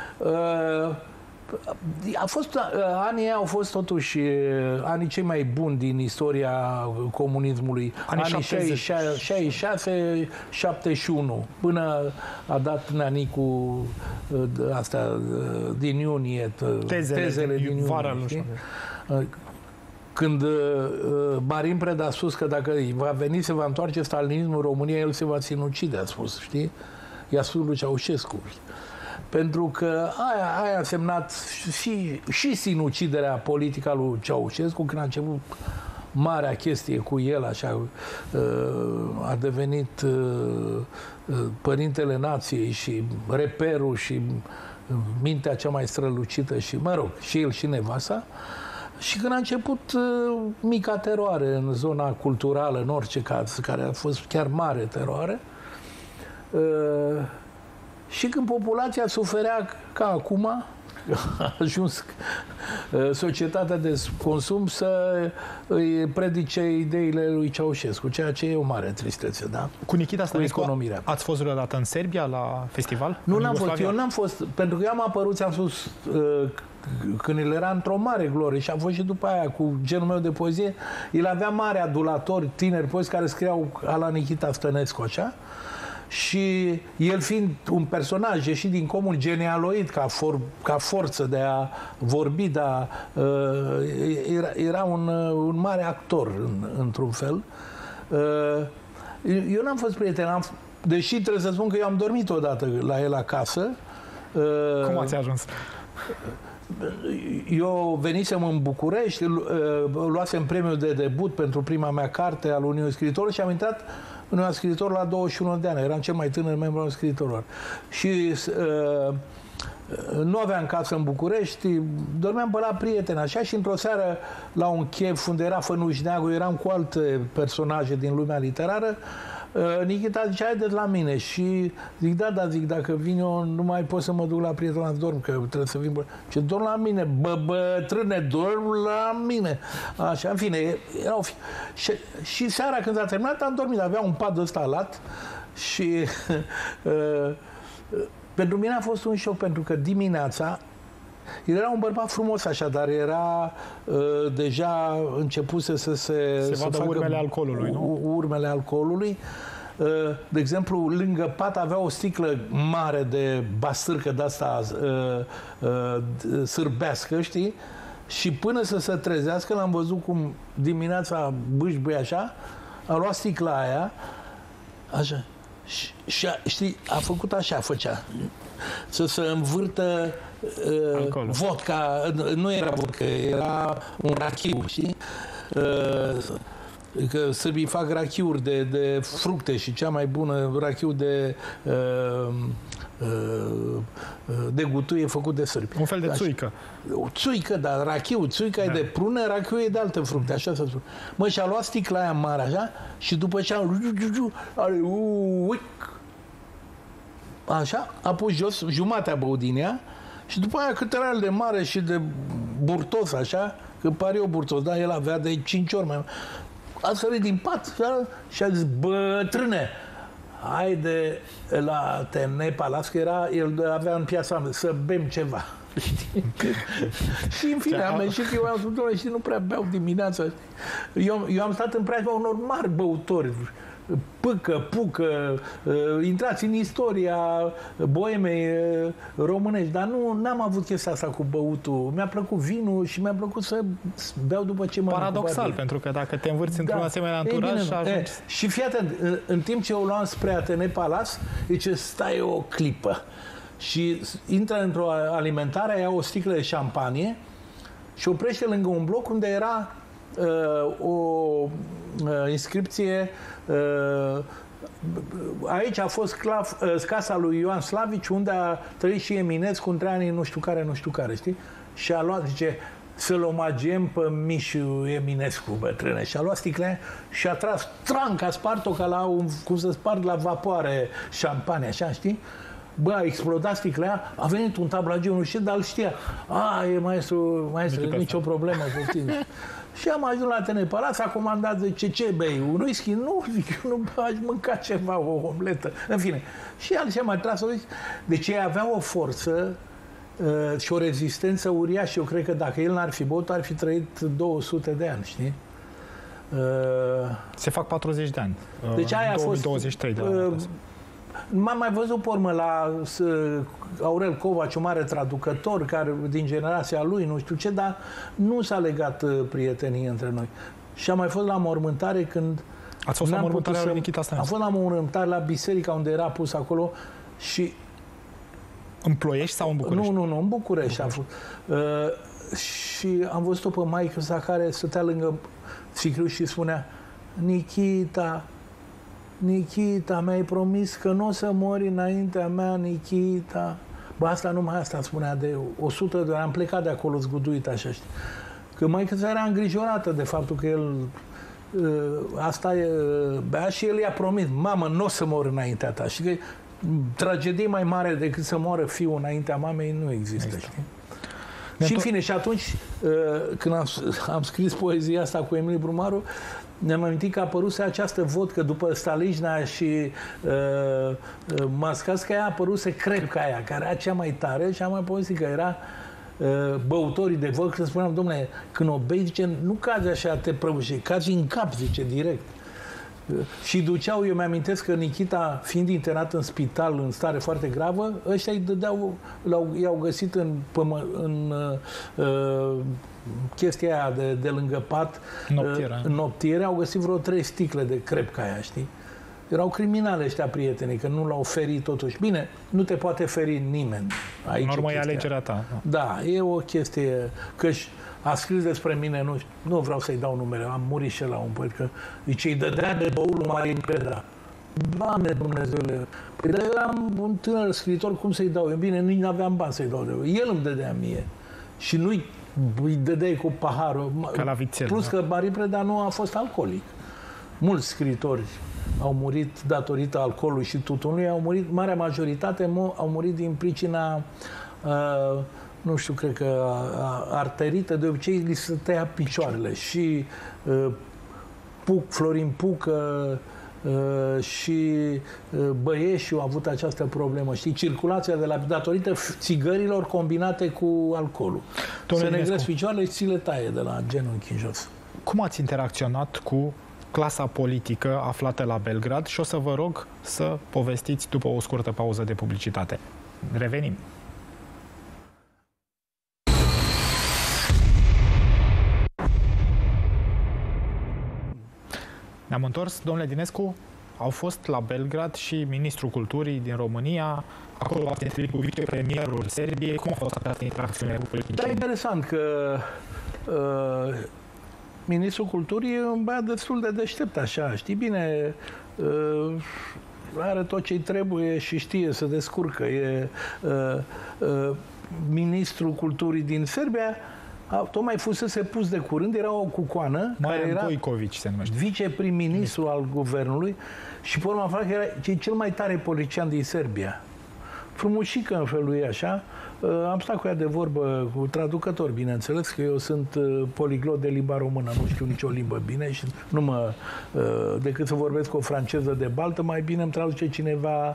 Anii au fost totuși anii cei mai buni din istoria comunismului. Anii 66-71, până a dat Neanicu astea din iunie, tezele din iunie. Vara, când Marin Preda a spus că dacă va veni, se va întoarce stalinismul în România, el se va sinucide, a spus, știi? I-a spus lui Ceaușescu. Pentru că aia a semnat și sinuciderea politică a lui Ceaușescu, când a început marea chestie cu el, așa, a devenit părintele nației și reperul și mintea cea mai strălucită și, mă rog, și el și nevasta. Și când a început mica teroare în zona culturală, în orice caz, care a fost chiar mare teroare, și când populația suferea ca acum, a ajuns societatea de consum să îi predice ideile lui Ceaușescu, ceea ce e o mare tristețe, da? Cu Nikita Stănescu ați fost vreodată în Serbia la festival? Nu, n-am fost. Eu n-am fost, pentru că eu am apărut, ți-am spus, când el era într-o mare glorie și a fost și după aia cu genul meu de poezie, el avea mari adulatori, tineri poezi care scriau la Nikita Stănescu, așa. Și el fiind un personaj ieșit din comun, genealoid ca forță de a vorbi, dar era un mare actor într-un fel. Eu n-am fost prieten, deși trebuie să spun că eu am dormit odată la el acasă. Cum ați ajuns? Eu venisem în București, luasem premiul de debut pentru prima mea carte al Uniunii Scriitorilor și am intrat în un scriitor la 21 de ani. Eram cel mai tânăr membru al scriitorilor. Și nu aveam casă în București, dormeam pe la prieteni, așa, și într-o seară la un chef unde era Fănuș Neagu, eram cu alte personaje din lumea literară, Nikita zice, haideți la mine. Și zic, da, zic, dacă vin eu nu mai pot să mă duc la prietenul să dorm, că trebuie să vin. Ce dorm la mine? Bătrâne, dorm la mine. Așa, în fine, erau... Și seara când s-a terminat am dormit, avea un pat ăsta lat și pentru mine a fost un șoc, pentru că dimineața el era un bărbat frumos așa, dar era deja începuse să vadă urmele alcoolului, nu? Urmele alcoolului. De exemplu, lângă pat avea o sticlă mare de bastârcă de-asta sârbească, știi? Și până să se trezească, l-am văzut cum dimineața bâșbâie așa, a luat sticla aia, așa, Și știi, a făcut așa, făcea. Să se învârtă vodka, nu era vodka, era un rachiu, știi? Că sârbii fac rachiuri de fructe și cea mai bună rachiu de gutuie făcut de sârbi. Un fel de țuică. Țuică, dar rachiu, țuica e de prune, rachiu e de alte fructe, așa să spun. Mă, și-a luat sticla aia mare, așa, și după ce așa, a pus jos, jumatea băut din ea, și după aia cât era de mare și de burtos, așa, că pare eu burtos, dar el avea de 5 ori mai. A sărit din pat și a zis, bătrâne, haide la Temne Palace, că el avea în piața mea, să bem ceva. Și în fine am ieșit, eu am spus, doamne, știi, nu prea beau dimineața. Eu am stat în preajma unor mari băutori, Pâcă, Pucă, intrați în istoria boemei românești, dar n-am avut chestia asta cu băutul. Mi-a plăcut vinul și mi-a plăcut să beau după ce mănânc. Paradoxal, pentru că dacă te învârți într-un asemenea anturaj și ajungi... Și fii atent, în timp ce o luam spre Atene Palace, zice, stai o clipă. Și intră într-o alimentare, ia o sticlă de șampanie și oprește lângă un bloc unde era o inscripție. Aici a fost casa lui Ioan Slavici, unde a trăit și Eminescu între anii nu știu care, știi? Și a luat, zice, să-l omagiem pe Mișu Eminescu, bătrâne. Și a luat sticlea și a tras tranc, a spart-o ca la cum se spart la vapoare șampanie, așa, știi? Bă, a explodat sticlea, a venit un tablagiu, nu știu, dar îl știa. E maestru, nicio problemă cu tine. Și am ajuns la Atene Palace, a comandat, zice, ce bei? Un whisky? Nu, zic, eu nu aș mânca ceva, o omletă. În fine. Și el și-a mai tras-o. Deci ei aveau o forță și o rezistență uriașă. Eu cred că dacă el n-ar fi băut, ar fi trăit 200 de ani, știi? Se fac 40 de ani. Deci aia a fost... 2023 de la M-am mai văzut pe urmă la Aurel Covaci, un mare traducător care, din generația lui, nu știu ce, dar nu s-a legat prietenie între noi. Și am mai fost la mormântare când... Ați fost la mormântarea lui Nichita Stănescu? Am fost la mormântare la biserica unde era pus acolo și... În Ploiești sau în București? Nu, în București. Am fost. Și am văzut-o pe maică sa care stătea lângă fiicu și spunea, Nichita, mi-ai promis că nu o să mori înaintea mea, Nichita. Bă, asta numai asta spunea de 100 de ori. Am plecat de acolo zguduit așa, știi. Că maică-sa era îngrijorată de faptul că el asta bea și el i-a promis, mamă, nu o să mor înaintea ta. Și că tragedie mai mare decât să moară fiul înaintea mamei nu există, știi? Și în fine, și atunci, când am scris poezia asta cu Emilie Brumaru, ne-am amintit că a apăruse această vodcă după Stalijna și Mascasca, a apăruse crepca aia, care era cea mai tare și am mai povestit că era băutorii de vodcă, spuneam, domnule, când o bei, zice, nu cazi așa, te prăbușești, cazi în cap, zice, direct. Și duceau, eu mi-amintesc că Nichita, fiind internat în spital în stare foarte gravă, ăștia îi dădeau, i-au găsit în chestia aia de lângă pat, în noptiere, au găsit vreo 3 sticle de crepca aia, știi? Erau criminale ăștia prietenii, că nu l-au ferit totuși. Bine, nu te poate feri nimeni. Aici în urmă e alegerea ta. Da, e o chestie, că a scris despre mine, nu vreau să-i dau numele, am murit și la un poet, că zice, îi dădea de băul lui Marin Preda. Doamne Dumnezeule, păi dar eram un tânăr scriitor, cum să-i dau? Eu, bine, nici n-aveam bani să-i dau de băul. El îmi dădea mie. Și nu-i îi dădeai cu paharul. Ca la vițel, plus că Marin Preda nu a fost alcoolic. Mulți scriitori au murit datorită alcoolului și tutunului, au murit, marea majoritate au murit din pricina nu știu, cred că arterită, de obicei li se tăia picioarele și Florin Pucă și Băieșiu a avut această problemă, știi, circulația datorită țigărilor combinate cu alcoolul. Se negresc picioarele și ți le taie de la genunchi în jos. Cum ați interacționat cu clasa politică aflată la Belgrad și o să vă rog să povestiți după o scurtă pauză de publicitate. Revenim. Ne-am întors, domnule Dinescu, au fost la Belgrad și ministrul culturii din România. Acolo ați întâlnit cu vicepremierul Serbiei. Cum a fost această interacțiune cu politicieni? Da, interesant că ministrul culturii e un băiat destul de deștept, așa, știi bine, are tot ce-i trebuie și știe să descurcă. E ministrul culturii din Serbia, tocmai fusese pus de curând, era o cucoană, care era Gojković se numește, viceprim-ministru al guvernului și pe urmă afla că era cel mai tare politician din Serbia. Frumușică în felul ei așa. Am stat cu ea de vorbă, cu traducător, bineînțeles, că eu sunt poliglot de limba română, nu știu nicio limbă bine și nu mă, decât să vorbesc cu o franceză de baltă, mai bine îmi traduce cineva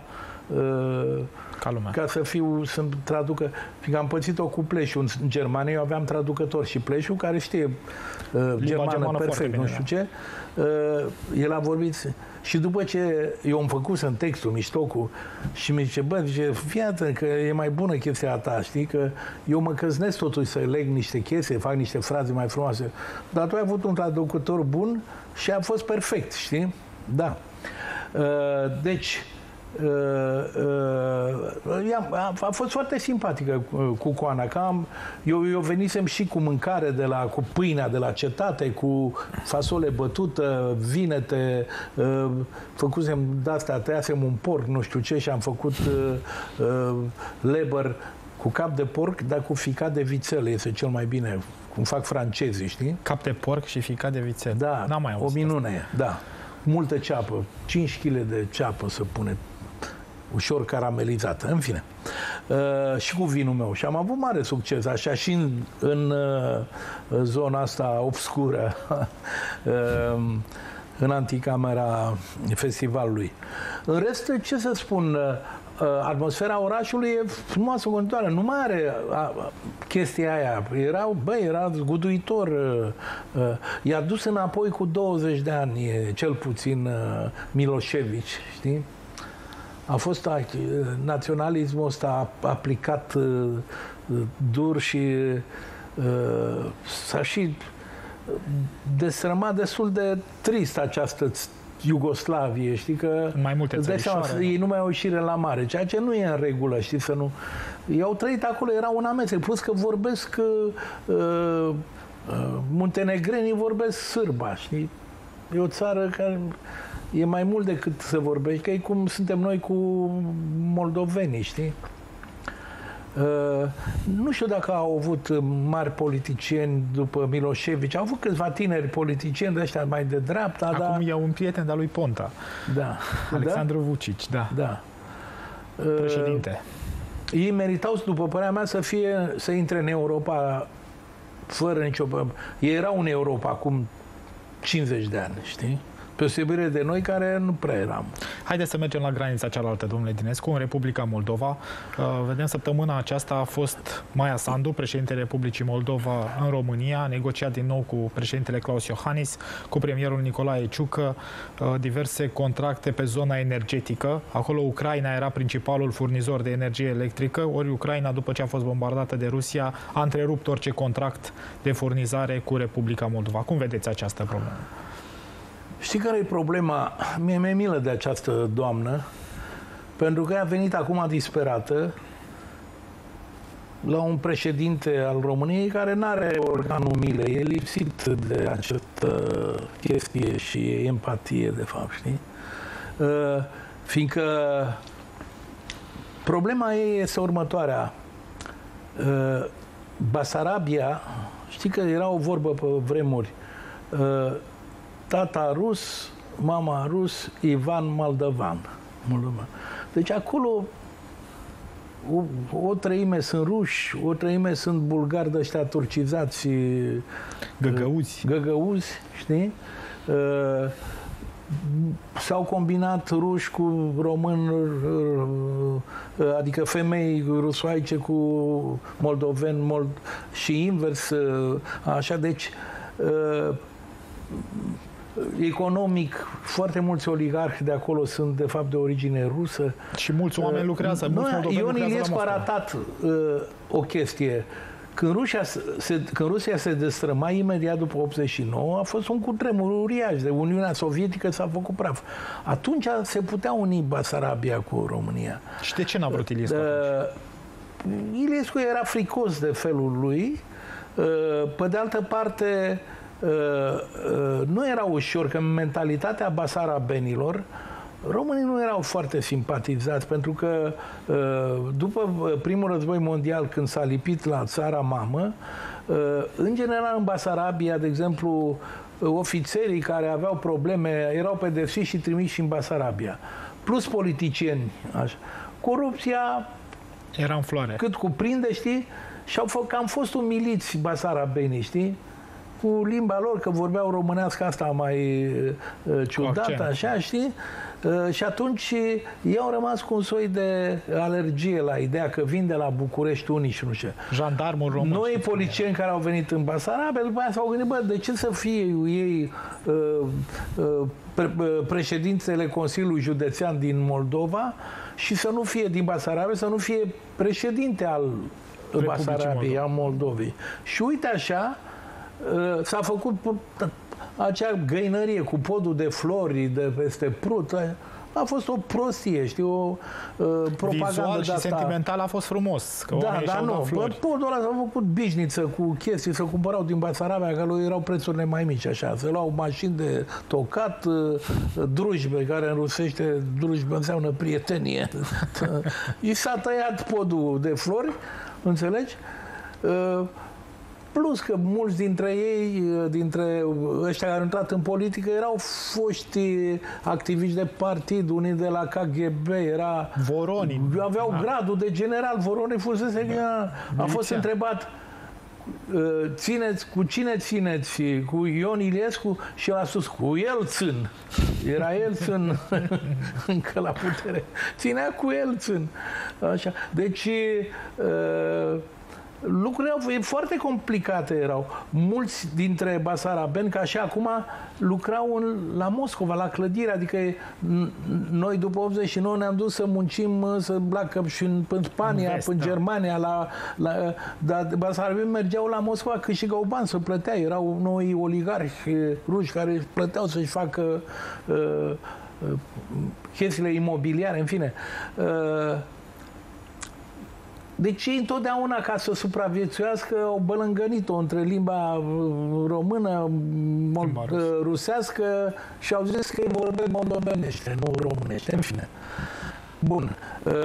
ca să traducă. Fiindcă am pățit-o cu Pleșu în Germania, eu aveam traducător și Pleșu, care știe germană perfect, nu știu ce. El a vorbit și după ce eu am făcut în textul mișto și mi zice, bă, zice, fii atent că e mai bună chestia ta, știi, că eu mă căznesc totuși să leg niște chestii, fac niște fraze mai frumoase, dar tu ai avut un traducător bun și a fost perfect, știi? Da. Deci, a fost foarte simpatică cu Coana, că eu venisem și cu mâncare cu pâinea de la cetate, cu fasole bătută, vinete, făcusem de-astea, tăiasem un porc, nu știu ce, și am făcut leber cu cap de porc, dar cu ficat de vițel, este cel mai bine, cum fac francezii, știi? Cap de porc și ficat de vițel. Da, o minune, da. Multă ceapă, 5 kg de ceapă să pune, ușor caramelizată, în fine. Și cu vinul meu. Și am avut mare succes, așa, și în zona asta obscură, în anticamera festivalului. În rest, ce să spun, atmosfera orașului e frumoasă, continuare. Nu mai are chestia aia. Era zguduitor. I-a dus înapoi cu 20 de ani, cel puțin, Milosevic, știi? A fost naționalismul ăsta aplicat dur și s-a și destrămat destul de trist această Iugoslavie, știi, că mai multe țări, ei nu mai au ieșire la mare, ceea ce nu e în regulă, știi, să nu... Ei au trăit acolo, era un amestec, plus că vorbesc muntenegrenii vorbesc sârba, știi? E o țară care e mai mult decât să vorbești, că e cum suntem noi cu moldovenii, știi? Nu știu dacă au avut mari politicieni după Milosevic. Au avut câțiva tineri politicieni de ăștia mai de dreapta. Acum e un prieten de-a lui Ponta. Da. Alexandru Vucic, da. Președinte. Ei meritau, după părerea mea, să intre în Europa fără nicio... Ei erau în Europa acum 50 de ani, știi? Pe osebire de noi care nu prea eram. Haideți să mergem la granița cealaltă, domnule Dinescu, în Republica Moldova. Vedem, săptămâna aceasta a fost Maia Sandu, președintele Republicii Moldova în România, a negociat din nou cu președintele Klaus Iohannis, cu premierul Nicolae Ciucă, diverse contracte pe zona energetică. Acolo Ucraina era principalul furnizor de energie electrică, ori Ucraina, după ce a fost bombardată de Rusia, a întrerupt orice contract de furnizare cu Republica Moldova. Cum vedeți această problemă? Știi care e problema? Mi-e milă de această doamnă, pentru că ea a venit acum disperată la un președinte al României care nu are organul milei, e lipsit de această chestie și empatie, de fapt, știi? Fiindcă problema ei este următoarea. Basarabia, știi că era o vorbă pe vremuri, tata rus, mama rus, Ivan Moldovan. Deci acolo o treime sunt ruși, o treime sunt bulgari de ăștia turcizați, găgăuzi, știi? S-au combinat ruși cu români, adică femei rusoaice cu moldoveni și invers, așa, deci economic, foarte mulți oligarhi de acolo sunt de fapt de origine rusă. Și mulți oameni lucrează. Ion Iliescu a ratat o chestie, Când Rusia se destrăma imediat după 89, a fost un cutremur uriaș de Uniunea Sovietică, s-a făcut praf. Atunci se putea uni Basarabia cu România. Și de ce n-a vrut Iliescu? Iliescu era fricos de felul lui. Pe de altă parte, nu era ușor, că mentalitatea basarabenilor, românii nu erau foarte simpatizați, pentru că după primul război mondial, când s-a lipit la țara mamă, în general în Basarabia, de exemplu, ofițerii care aveau probleme erau pedepsiți și trimiși în Basarabia. Plus politicieni. Așa. Corupția era în floare. Cât cuprinde, știi? Și am fost umiliți basarabenii, știi? Cu limba lor, că vorbeau românească asta mai ciudată, așa, știi? Și atunci ei au rămas cu un soi de alergie la ideea că vin de la București unii și nu știu. Jandarmul român. Noi politicieni care au venit în Basarabia, după aia s-au gândit, bă, de ce să fie ei președintele Consiliului Județean din Moldova și să nu fie din Basarabia, să nu fie președinte al Basarabiei, al Moldovei. Și uite așa, s-a făcut acea găinărie cu podul de flori de peste Prut. A fost o prostie, știi, o propagandă vizual și de asta. Sentimental a fost frumos. Că da, nu. Podul ăla s-a făcut bișniță cu chestii, să cumpărau din Basarabia, că erau prețurile mai mici, așa. Se luau mașini de tocat, drujbe, care în rusește drujbe înseamnă prietenie. I s-a tăiat podul de flori, înțelegi? Plus că mulți dintre ei, dintre ăștia care au intrat în politică, erau foști activiști de partid, unii de la KGB, era... Voronin. Aveau gradul de general, Voronin fusese... A fost întrebat, cu cine țineți? Cu Ion Iliescu? Și el a spus, cu Elțin. Era Elțin încă la putere. Ținea cu Elțin. Așa. Deci... lucrurile foarte complicate erau. Mulți dintre basarabeni, ca și acum, lucrau la Moscova, la clădire. Adică noi după 89 ne-am dus să muncim și în Spania, în Germania. Dar basarabeni mergeau la Moscova, câștigau bani să plătea. Erau noi oligarhi ruși care plăteau să-și facă chestiile imobiliare, în fine. Deci ei întotdeauna, ca să supraviețuiască, au bălângănit-o între limba română, rusească și au zis că ei vorbesc moldovenește, nu românește, în fine. Bun.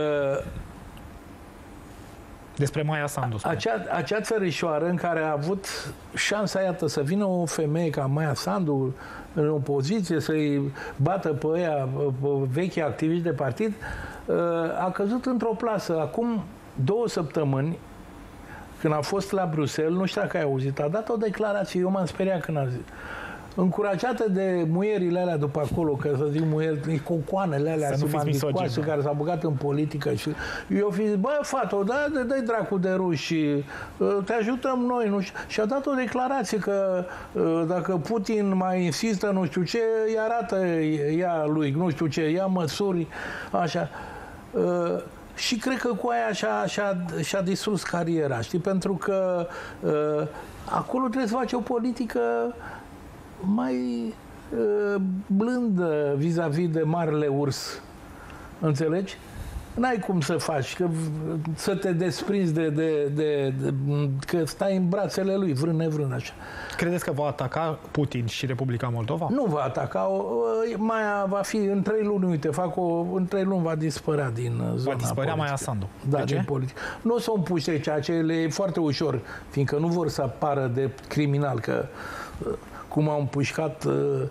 Despre Maia Sandu. Acea țărișoară în care a avut șansa, iată, să vină o femeie ca Maia Sandu în opoziție, să-i bată pe ea, pe vechi activiști de partid, a căzut într-o plasă. Acum 2 săptămâni, când a fost la Bruxelles, nu știu dacă ai auzit, a dat o declarație, eu m-am speriat când a zis, încurajată de muierile alea după acolo, că să zic muieri, cocoanele alea subandicoase care s-au băgat în politică și eu fi zis, bă, fată, dă-i dracu de ruși, te ajutăm noi, nu știu. Și a dat o declarație că dacă Putin mai insistă, nu știu ce, îi arată ea lui, nu știu ce, ia măsuri, așa. Și cred că cu aia și-a distrus cariera, știi? Pentru că acolo trebuie să faci o politică mai blândă vis-a-vis de marele urs. Înțelegi? N-ai cum să faci, să te desprinzi că stai în brațele lui, vrând nevrând, așa. Credeți că va ataca Putin și Republica Moldova? Nu va ataca. Maia va fi în 3 luni, uite, în 3 luni va dispărea din zona politică. Va dispărea Maia Sandu. Da, din politică. Nu o să o împuște, ceea ce le e foarte ușor, fiindcă nu vor să apară de criminal, că cum au împușcat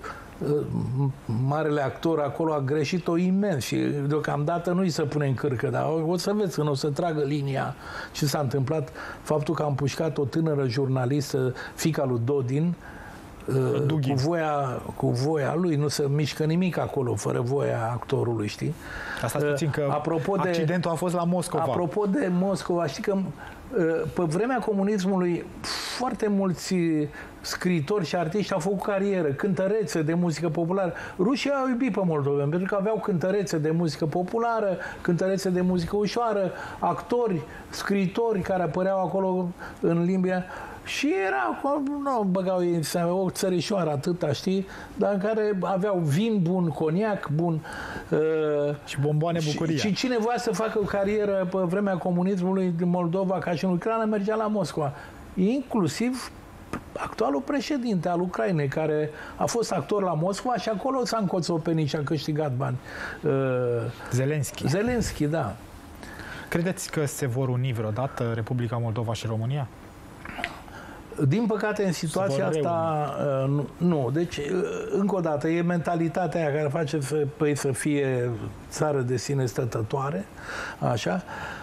marele actor acolo, a greșit-o imens și deocamdată nu-i se pune în cârcă, dar o să vezi când o să tragă linia ce s-a întâmplat, faptul că a împușcat o tânără jurnalistă, fiica lui Dodin, cu voia lui, nu se mișcă nimic acolo fără voia actorului, știi? Asta puțin că accidentul a fost la Moscova. Apropo de Moscova, știi că pe vremea comunismului foarte mulți scriitori și artiști au făcut carieră, cântărețe de muzică populară. Rușii au iubit pe moldoveni pentru că aveau cântărețe de muzică populară, cântărețe de muzică ușoară, actori, scriitori care apăreau acolo în limba. Și era, nu băgau ei o țărișoară atâta, știi, dar în care aveau vin bun, coniac bun. Și bomboane bucuria. Și cine voia să facă o carieră pe vremea comunismului din Moldova ca și în Ucraina mergea la Moscova. Inclusiv actualul președinte al Ucrainei, care a fost actor la Moscova și acolo s-a încoțopenit și a câștigat bani. Zelenski. Zelenski, da. Credeți că se vor uni vreodată Republica Moldova și România? Din păcate, în situația asta, nu. Deci, încă o dată, e mentalitatea aia care face să fie țară de sine stătătoare, așa.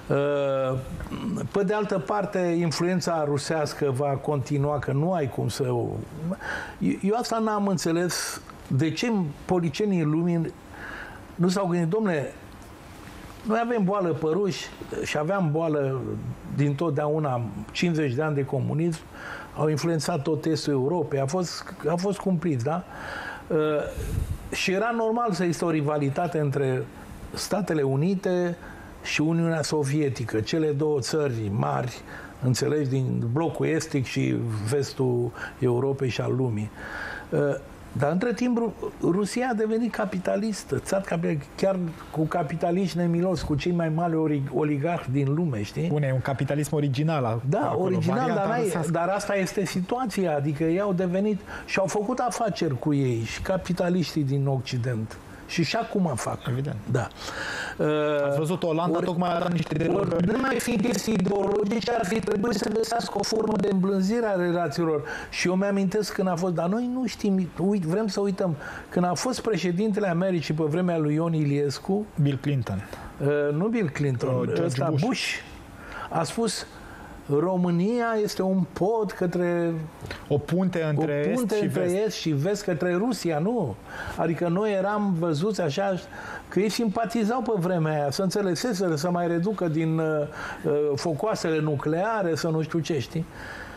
Pe de altă parte, influența rusească va continua, că nu ai cum să... Eu asta n-am înțeles de ce policienii lumii nu s-au gândit, dom'le, noi avem boală pe ruși și aveam boală din totdeauna, 50 de ani de comunism, au influențat tot estul Europei, a fost cumplit, da? Și era normal să există o rivalitate între Statele Unite și Uniunea Sovietică, cele două țări mari, înțelegi, din blocul estic și vestul Europei și al lumii. Dar între timp Rusia a devenit capitalistă, chiar cu capitaliști nemilos, cu cei mai mari oligarhi din lume, știi? Bune, e un capitalism original. Da, acolo, original, dar asta este situația, adică ei au devenit și au făcut afaceri cu ei și capitaliștii din Occident. Și acum fac. Evident. Da. Ați văzut, Olanda tocmai a dat niște derogări. Nu mai fi chestii ideologice, ar fi trebuit să găsească o formă de îmblânzire a relațiilor. Și eu mi-amintesc când a fost, dar noi nu știm, vrem să uităm, când a fost președintele Americii pe vremea lui Ion Iliescu, Bill Clinton. Nu Bill Clinton, ăsta Bush, a spus: România este un pod către... O punte între est și vest către Rusia, nu. Adică noi eram văzuți așa că ei simpatizau pe vremea aia, să înțeleseseră, să mai reducă din focoasele nucleare, să nu știu ce, știi?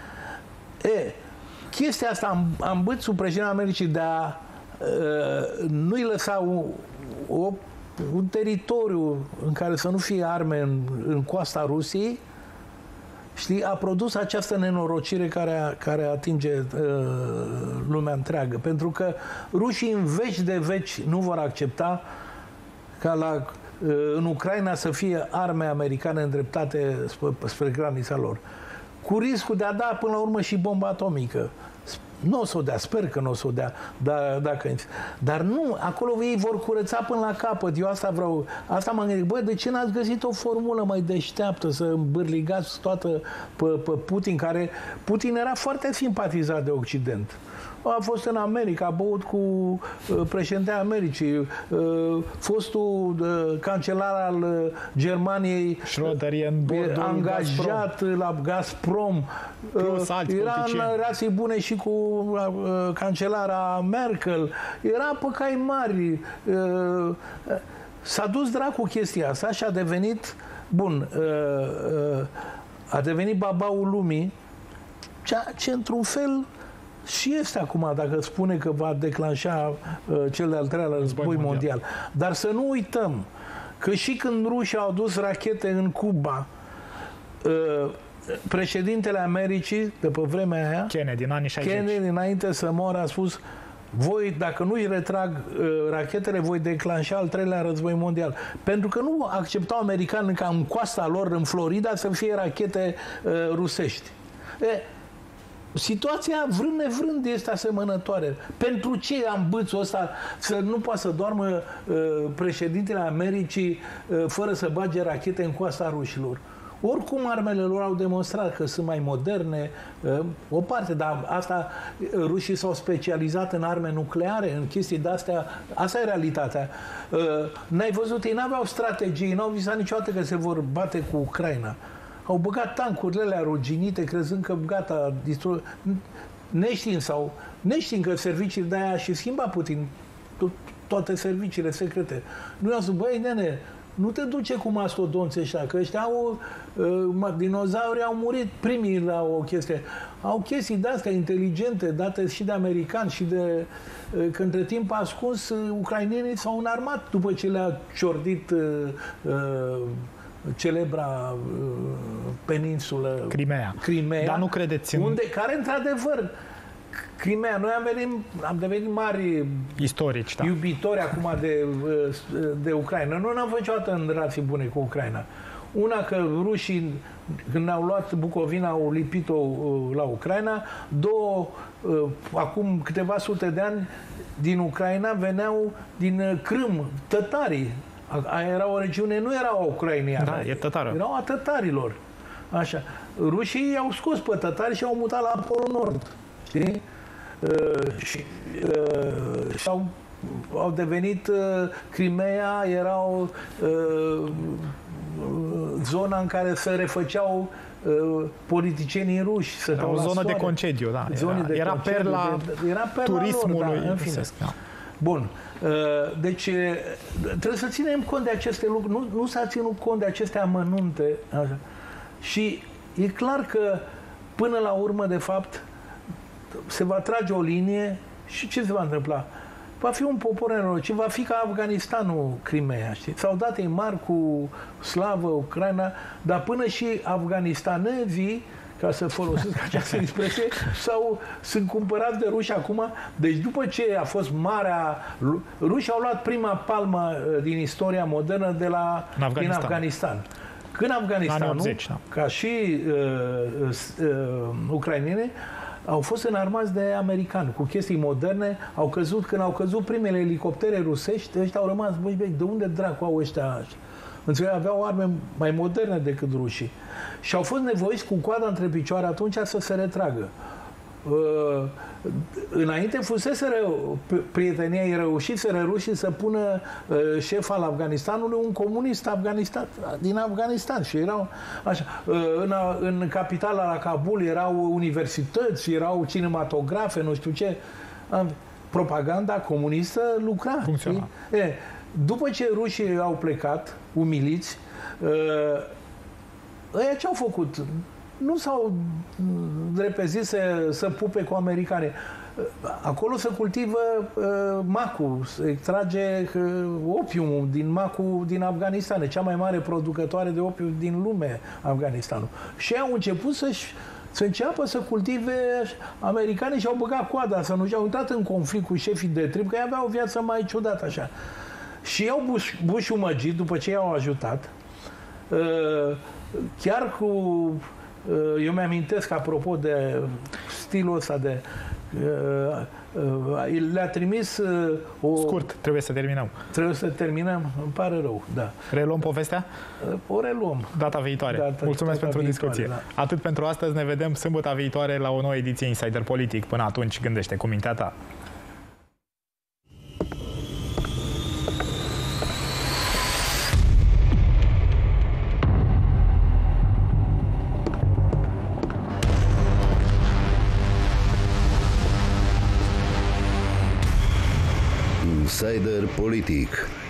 Chestia asta am bățul președintele Americii de a nu-i lăsa un teritoriu în care să nu fie arme în coasta Rusiei, știi, a produs această nenorocire care atinge lumea întreagă. Pentru că rușii în veci de veci nu vor accepta ca în Ucraina să fie arme americane îndreptate spre granița lor. Cu riscul de a da până la urmă și bomba atomică. Nu o să o dea, sper că nu o să o dea, dar nu, acolo ei vor curăța până la capăt. Eu asta vreau, asta m-am gândit, băi, de ce n-ați găsit o formulă mai deșteaptă să îmbârligați toată pe Putin, care Putin era foarte simpatizat de Occident. A fost în America, a băut cu președintele Americii, fostul cancelar al Germaniei, angajat la Gazprom, era în relații bune și cu cancelara Merkel, era pe cai mari. S-a dus dracu chestia asta și a devenit, a devenit babaul lumii, ce într-un fel și este acum, dacă spune că va declanșa cel de-al treilea război mondial. Dar să nu uităm că și când rușii au dus rachete în Cuba, președintele Americii, de pe vremea aia, Kennedy, în anii 60. Kennedy, înainte să moară, a spus: voi, dacă nu îi retrag rachetele, voi declanșa al treilea război mondial. Pentru că nu acceptau americanii ca în coasta lor, în Florida, să fie rachete rusești. Situația, vrând nevrând, este asemănătoare. Pentru ce am bâțul ăsta să nu poată să doarmă președintele Americii fără să bage rachete în coasta rușilor? Oricum, armele lor au demonstrat că sunt mai moderne, o parte, dar asta, rușii s-au specializat în arme nucleare, în chestii de-astea, asta e realitatea. N-ai văzut, ei n-aveau strategii, n-au visat niciodată că se vor bate cu Ucraina. Au băgat tancurile alea ruginite, crezând că gata, neștiind sau neștiind că serviciile de-aia și schimba Putin toate serviciile secrete. Nu i-au spus, băi, nene, nu te duce cu mastodonți ăștia, că ăștia dinozaurii au murit primii la o chestie. Au chestii de-astea inteligente, date și de americani și de... Că între timp ascuns, ucrainenii s-au înarmat după ce le-a ciordit celebra peninsulă Crimea. Dar nu credeți care, într-adevăr, Crimea, noi am devenit mari istorici, da, iubitori acum de Ucraina. Noi n-am făcut niciodată în relații bune cu Ucraina. Una, că rușii, când au luat Bucovina, au lipit-o la Ucraina. Două, acum câteva sute de ani, din Ucraina veneau din Crâm, tătarii. Aia era o regiune, nu era o ucrainiană. Da, e tătară. Erau a tătarilor. Așa. Rușii i-au scos pe tătari și au mutat la Polul Nord. Știi? Au devenit Crimea, erau zona în care se refăceau politicienii ruși. O zonă de concediu, da. Era perla turismului. Lor, da, în fine. Da. Bun. Deci trebuie să ținem cont de aceste lucruri. Nu s-a ținut cont de aceste amănunte. Așa. Și e clar că până la urmă, de fapt, se va trage o linie și ce se va întâmpla? Va fi un popor nenorocit, va fi ca Afganistanul, Crimea, știi? S-au dat ei mari cu slavă, Ucraina, dar până și afganistanezii, ca să folosesc această expresie, sunt cumpărați de ruși acum. Deci după ce a fost marea... Rușii au luat prima palmă din istoria modernă din Afganistan. Când Afganistanul, 80, da, ca și ucrainene, au fost înarmați de americani cu chestii moderne, când au căzut primele elicoptere rusești, ăștia au rămas, băi, de unde dracu au ăștia? Înțeleg, aveau arme mai moderne decât rușii. Și au fost nevoiți cu coada între picioare atunci să se retragă. Înainte fuseseră prietenia, reușiseră rușii să pună șef al Afganistanului un comunist din Afganistan și erau așa. În capitala la Kabul erau universități, erau cinematografe, nu știu ce. Propaganda comunistă lucra. Funcționa. După ce rușii au plecat umiliți, ăia ce au făcut? Nu s-au repezit să pupe cu americani. Acolo se cultivă macul, se extrage opiumul din macul din Afganistan, cea mai mare producătoare de opium din lume, Afganistanul. Și au început să înceapă să cultive americanii și au băgat coada, să nu și-au intrat în conflict cu șefii de trib, că ei aveau o viață mai ciudată așa. Și i-au bușumăgit după ce i-au ajutat, chiar cu... Eu mi-amintesc, apropo de stilul ăsta de... le-a trimis Scurt, trebuie să terminăm. Trebuie să terminăm? Îmi pare rău, da. Reluăm povestea? O reluăm. Data viitoare. Mulțumesc pentru discuție. Da. Atât pentru astăzi, ne vedem sâmbătă viitoare la o nouă ediție Insider Politic. Până atunci, gândește cu mintea ta. Insider Politic.